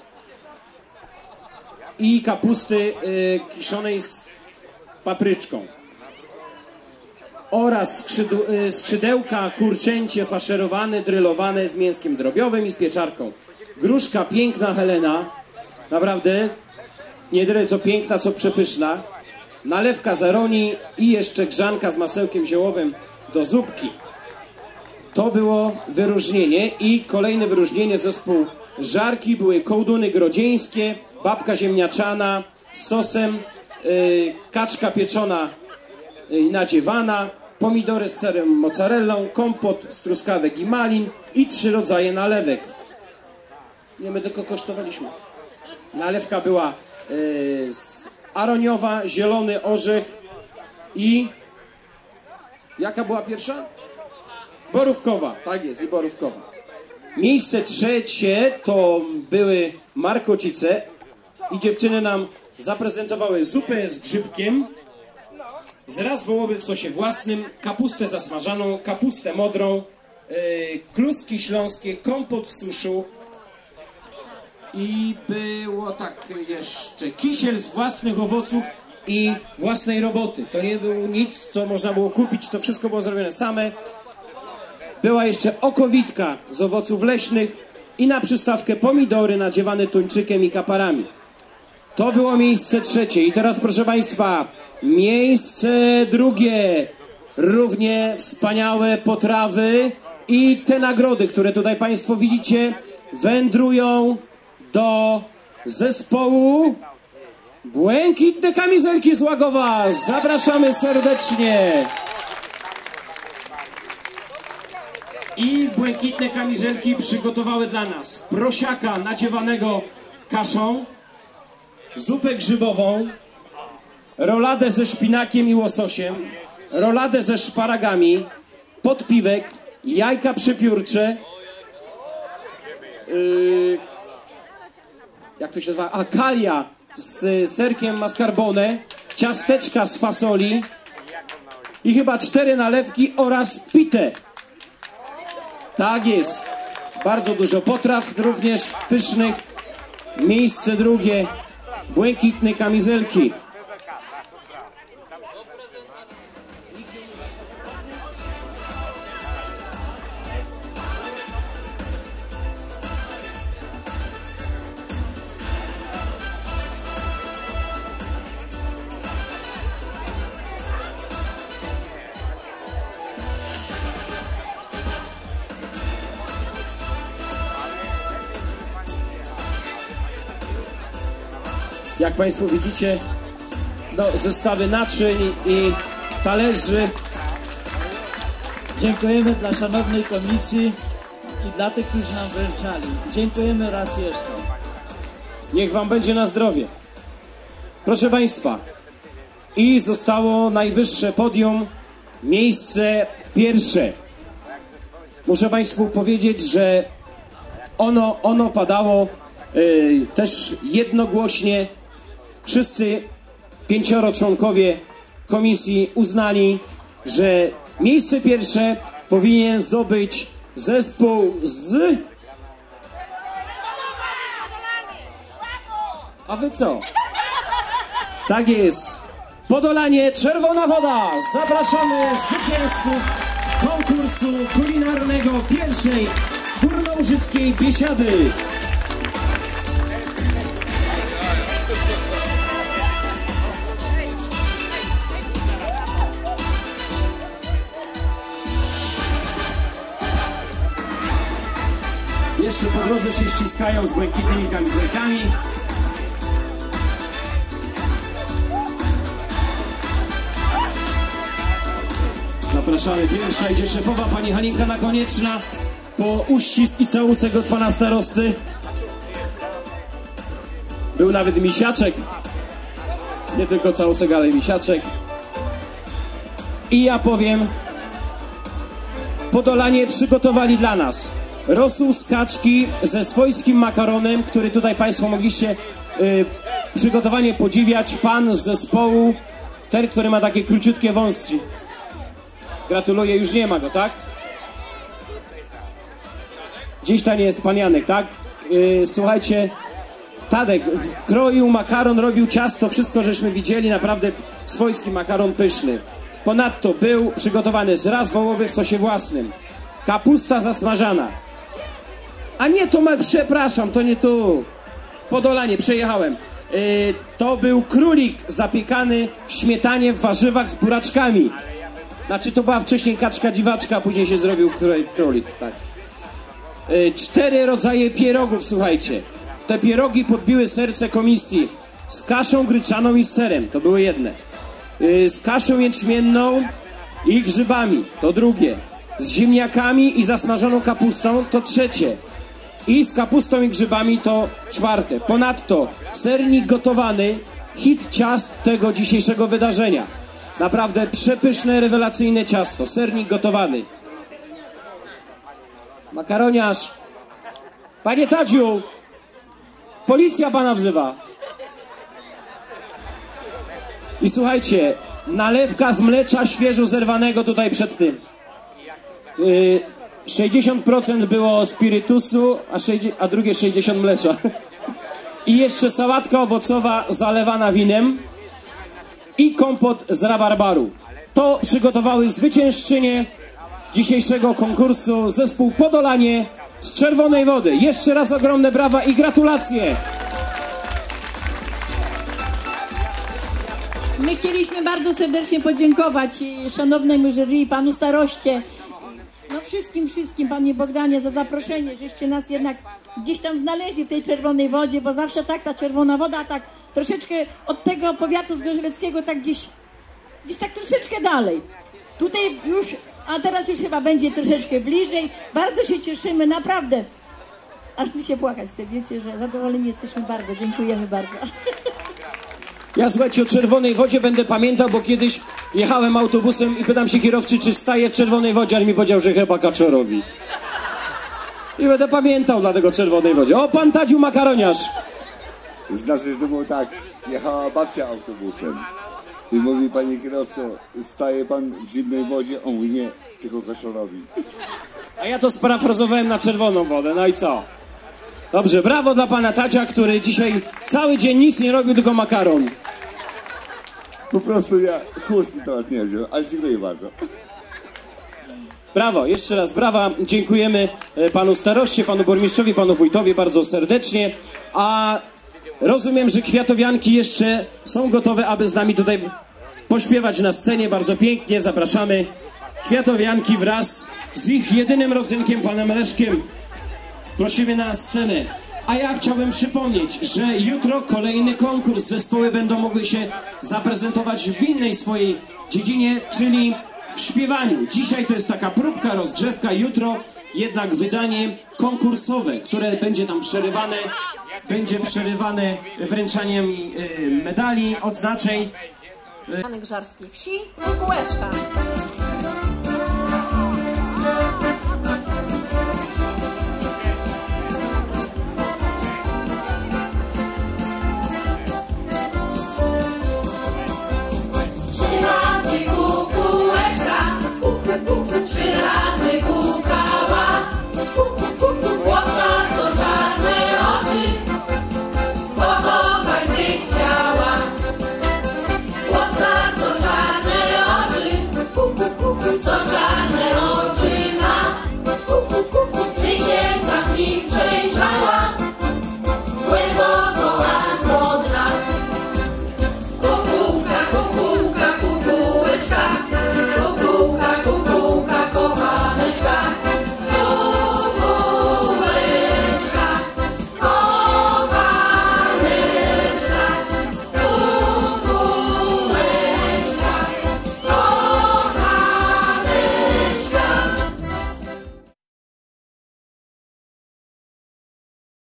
i kapusty kiszonej z papryczką. oraz skrzydełka kurczęcie faszerowane, drylowane z mięskiem drobiowym i z pieczarką. Gruszka piękna Helena, naprawdę nie tyle co piękna, co przepyszna. Nalewka z aronii i jeszcze grzanka z masełkiem ziołowym do zupki. To było wyróżnienie i kolejne wyróżnienie zespół Żarki były kołduny grodzieńskie, babka ziemniaczana z sosem, kaczka pieczona nadziewana, pomidory z serem mozzarellą, kompot z truskawek i malin i 3 rodzaje nalewek. Nie my tylko kosztowaliśmy. Nalewka była aroniowa, zielony orzech i jaka była pierwsza? Borówkowa, tak jest, i borówkowa. Miejsce trzecie to były Markocice i dziewczyny nam zaprezentowały zupę z grzybkiem, zraz wołowy w sosie własnym, kapustę zasmażaną, kapustę modrą, kluski śląskie, kompot z suszu i było tak jeszcze kisiel z własnych owoców i własnej roboty. To nie było nic, co można było kupić, to wszystko było zrobione same. Była jeszcze okowitka z owoców leśnych i na przystawkę pomidory nadziewane tuńczykiem i kaparami. To było miejsce trzecie. I teraz, proszę Państwa, miejsce drugie. Równie wspaniałe potrawy i te nagrody, które tutaj Państwo widzicie, wędrują do zespołu Błękitne Kamizelki z Łagowa. Zapraszamy serdecznie. I Błękitne Kamizelki przygotowały dla nas prosiaka nadziewanego kaszą, zupę grzybową, roladę ze szpinakiem i łososiem, roladę ze szparagami, podpiwek, jajka przepiórcze, jak to się nazywa, akalia z serkiem mascarpone, ciasteczka z fasoli i chyba 4 nalewki oraz pitę. Tak jest. Bardzo dużo potraw, również pysznych. Miejsce drugie. Błękitne Kamizelki. Jak Państwo widzicie, zestawy naczyń i talerzy. Dziękujemy dla szanownej komisji i dla tych, którzy nam wręczali. Dziękujemy raz jeszcze. Niech Wam będzie na zdrowie. Proszę Państwa, i zostało najwyższe podium, miejsce pierwsze. Muszę Państwu powiedzieć, że ono padało też jednogłośnie. Wszyscy 5 członkowie komisji uznali, że miejsce pierwsze powinien zdobyć zespół z... A wy co? Tak jest. Podolanie, Czerwona Woda. Zapraszamy zwycięzców konkursu kulinarnego pierwszej górnołużyckiej biesiady. Jeszcze po drodze się ściskają z błękitnymi kamizelkami. Zapraszamy. Pierwsza idzie szefowa, pani Halinka Nakonieczna, po uścisk i całusek od pana starosty. Był nawet misiaczek. Nie tylko całusek, ale misiaczek. I ja powiem, Podolanie przygotowali dla nas rosół z kaczki ze swojskim makaronem, który tutaj Państwo mogliście przygotowanie podziwiać. Pan z zespołu, ten, który ma takie króciutkie wąsy. Gratuluję, już nie ma go, tak? Gdzieś tam jest pan Janek, tak? Słuchajcie, Tadek kroił makaron, robił ciasto, wszystko żeśmy widzieli, naprawdę swojski makaron pyszny. Ponadto był przygotowany zraz wołowy w sosie własnym, kapusta zasmażana. A nie, to przepraszam, to nie tu. Podolanie, przejechałem. To był królik zapiekany w śmietanie w warzywach z buraczkami. Znaczy to była wcześniej kaczka dziwaczka, a później się zrobił królik, tak. 4 rodzaje pierogów, słuchajcie. Te pierogi podbiły serce komisji. Z kaszą gryczaną i z serem, to były jedne. Z kaszą jęczmienną i grzybami, to drugie. Z ziemniakami i zasmażoną kapustą, to trzecie. I z kapustą i grzybami, to czwarte. Ponadto sernik gotowany, hit ciast tego dzisiejszego wydarzenia. Naprawdę przepyszne, rewelacyjne ciasto. Sernik gotowany. Makaroniarz. Panie Tadziu, policja pana wzywa. I słuchajcie, nalewka z mlecza świeżo zerwanego tutaj przed tym. 60% było spirytusu, a drugie 60% mlecza. I jeszcze sałatka owocowa zalewana winem i kompot z rabarbaru. To przygotowały zwyciężczynie dzisiejszego konkursu zespół Podolanie z Czerwonej Wody. Jeszcze raz ogromne brawa i gratulacje! My chcieliśmy bardzo serdecznie podziękować szanownemu jury, panu staroście, no wszystkim, panie Bogdanie, za zaproszenie, żeście nas jednak gdzieś tam znaleźli w tej Czerwonej Wodzie, bo zawsze tak ta Czerwona Woda, tak troszeczkę od tego powiatu zgorzeleckiego, tak gdzieś tak troszeczkę dalej. Tutaj już, a teraz już chyba będzie troszeczkę bliżej. Bardzo się cieszymy, naprawdę. Aż mi się płakać chce, wiecie, że zadowoleni jesteśmy bardzo, dziękujemy bardzo. Ja, słuchajcie, o Czerwonej Wodzie będę pamiętał, bo kiedyś jechałem autobusem i pytam się kierowcy, czy staje w Czerwonej Wodzie, ale mi powiedział, że chyba Kaczorowi. I będę pamiętał dla tego Czerwonej Wodzie. O, pan Tadziu Makaroniarz. Znaczy, to było tak, jechała babcia autobusem i mówi, panie kierowco, staje pan w zimnej wodzie? On mówi, nie, tylko Kaczorowi. A ja to sparafrazowałem na Czerwoną Wodę, no i co? Dobrze, brawo dla pana Tadzia, który dzisiaj cały dzień nic nie robił, tylko makaron. Po prostu ja chustki temat nie wziąłem, ale dziękuję bardzo. Brawo, jeszcze raz brawa. Dziękujemy panu staroście, panu burmistrzowi, panu wójtowi bardzo serdecznie. A rozumiem, że kwiatowianki jeszcze są gotowe, aby z nami tutaj pośpiewać na scenie. Bardzo pięknie zapraszamy kwiatowianki wraz z ich jedynym rodzynkiem, panem Leszkiem. Prosimy na scenę. A ja chciałbym przypomnieć, że jutro kolejny konkurs. Zespoły będą mogły się zaprezentować w innej swojej dziedzinie, czyli w śpiewaniu. Dzisiaj to jest taka próbka, rozgrzewka, jutro jednak wydanie konkursowe, które będzie tam przerywane, będzie przerywane wręczaniem medali, odznaczeń. Żarskiej Wsi, kółeczka.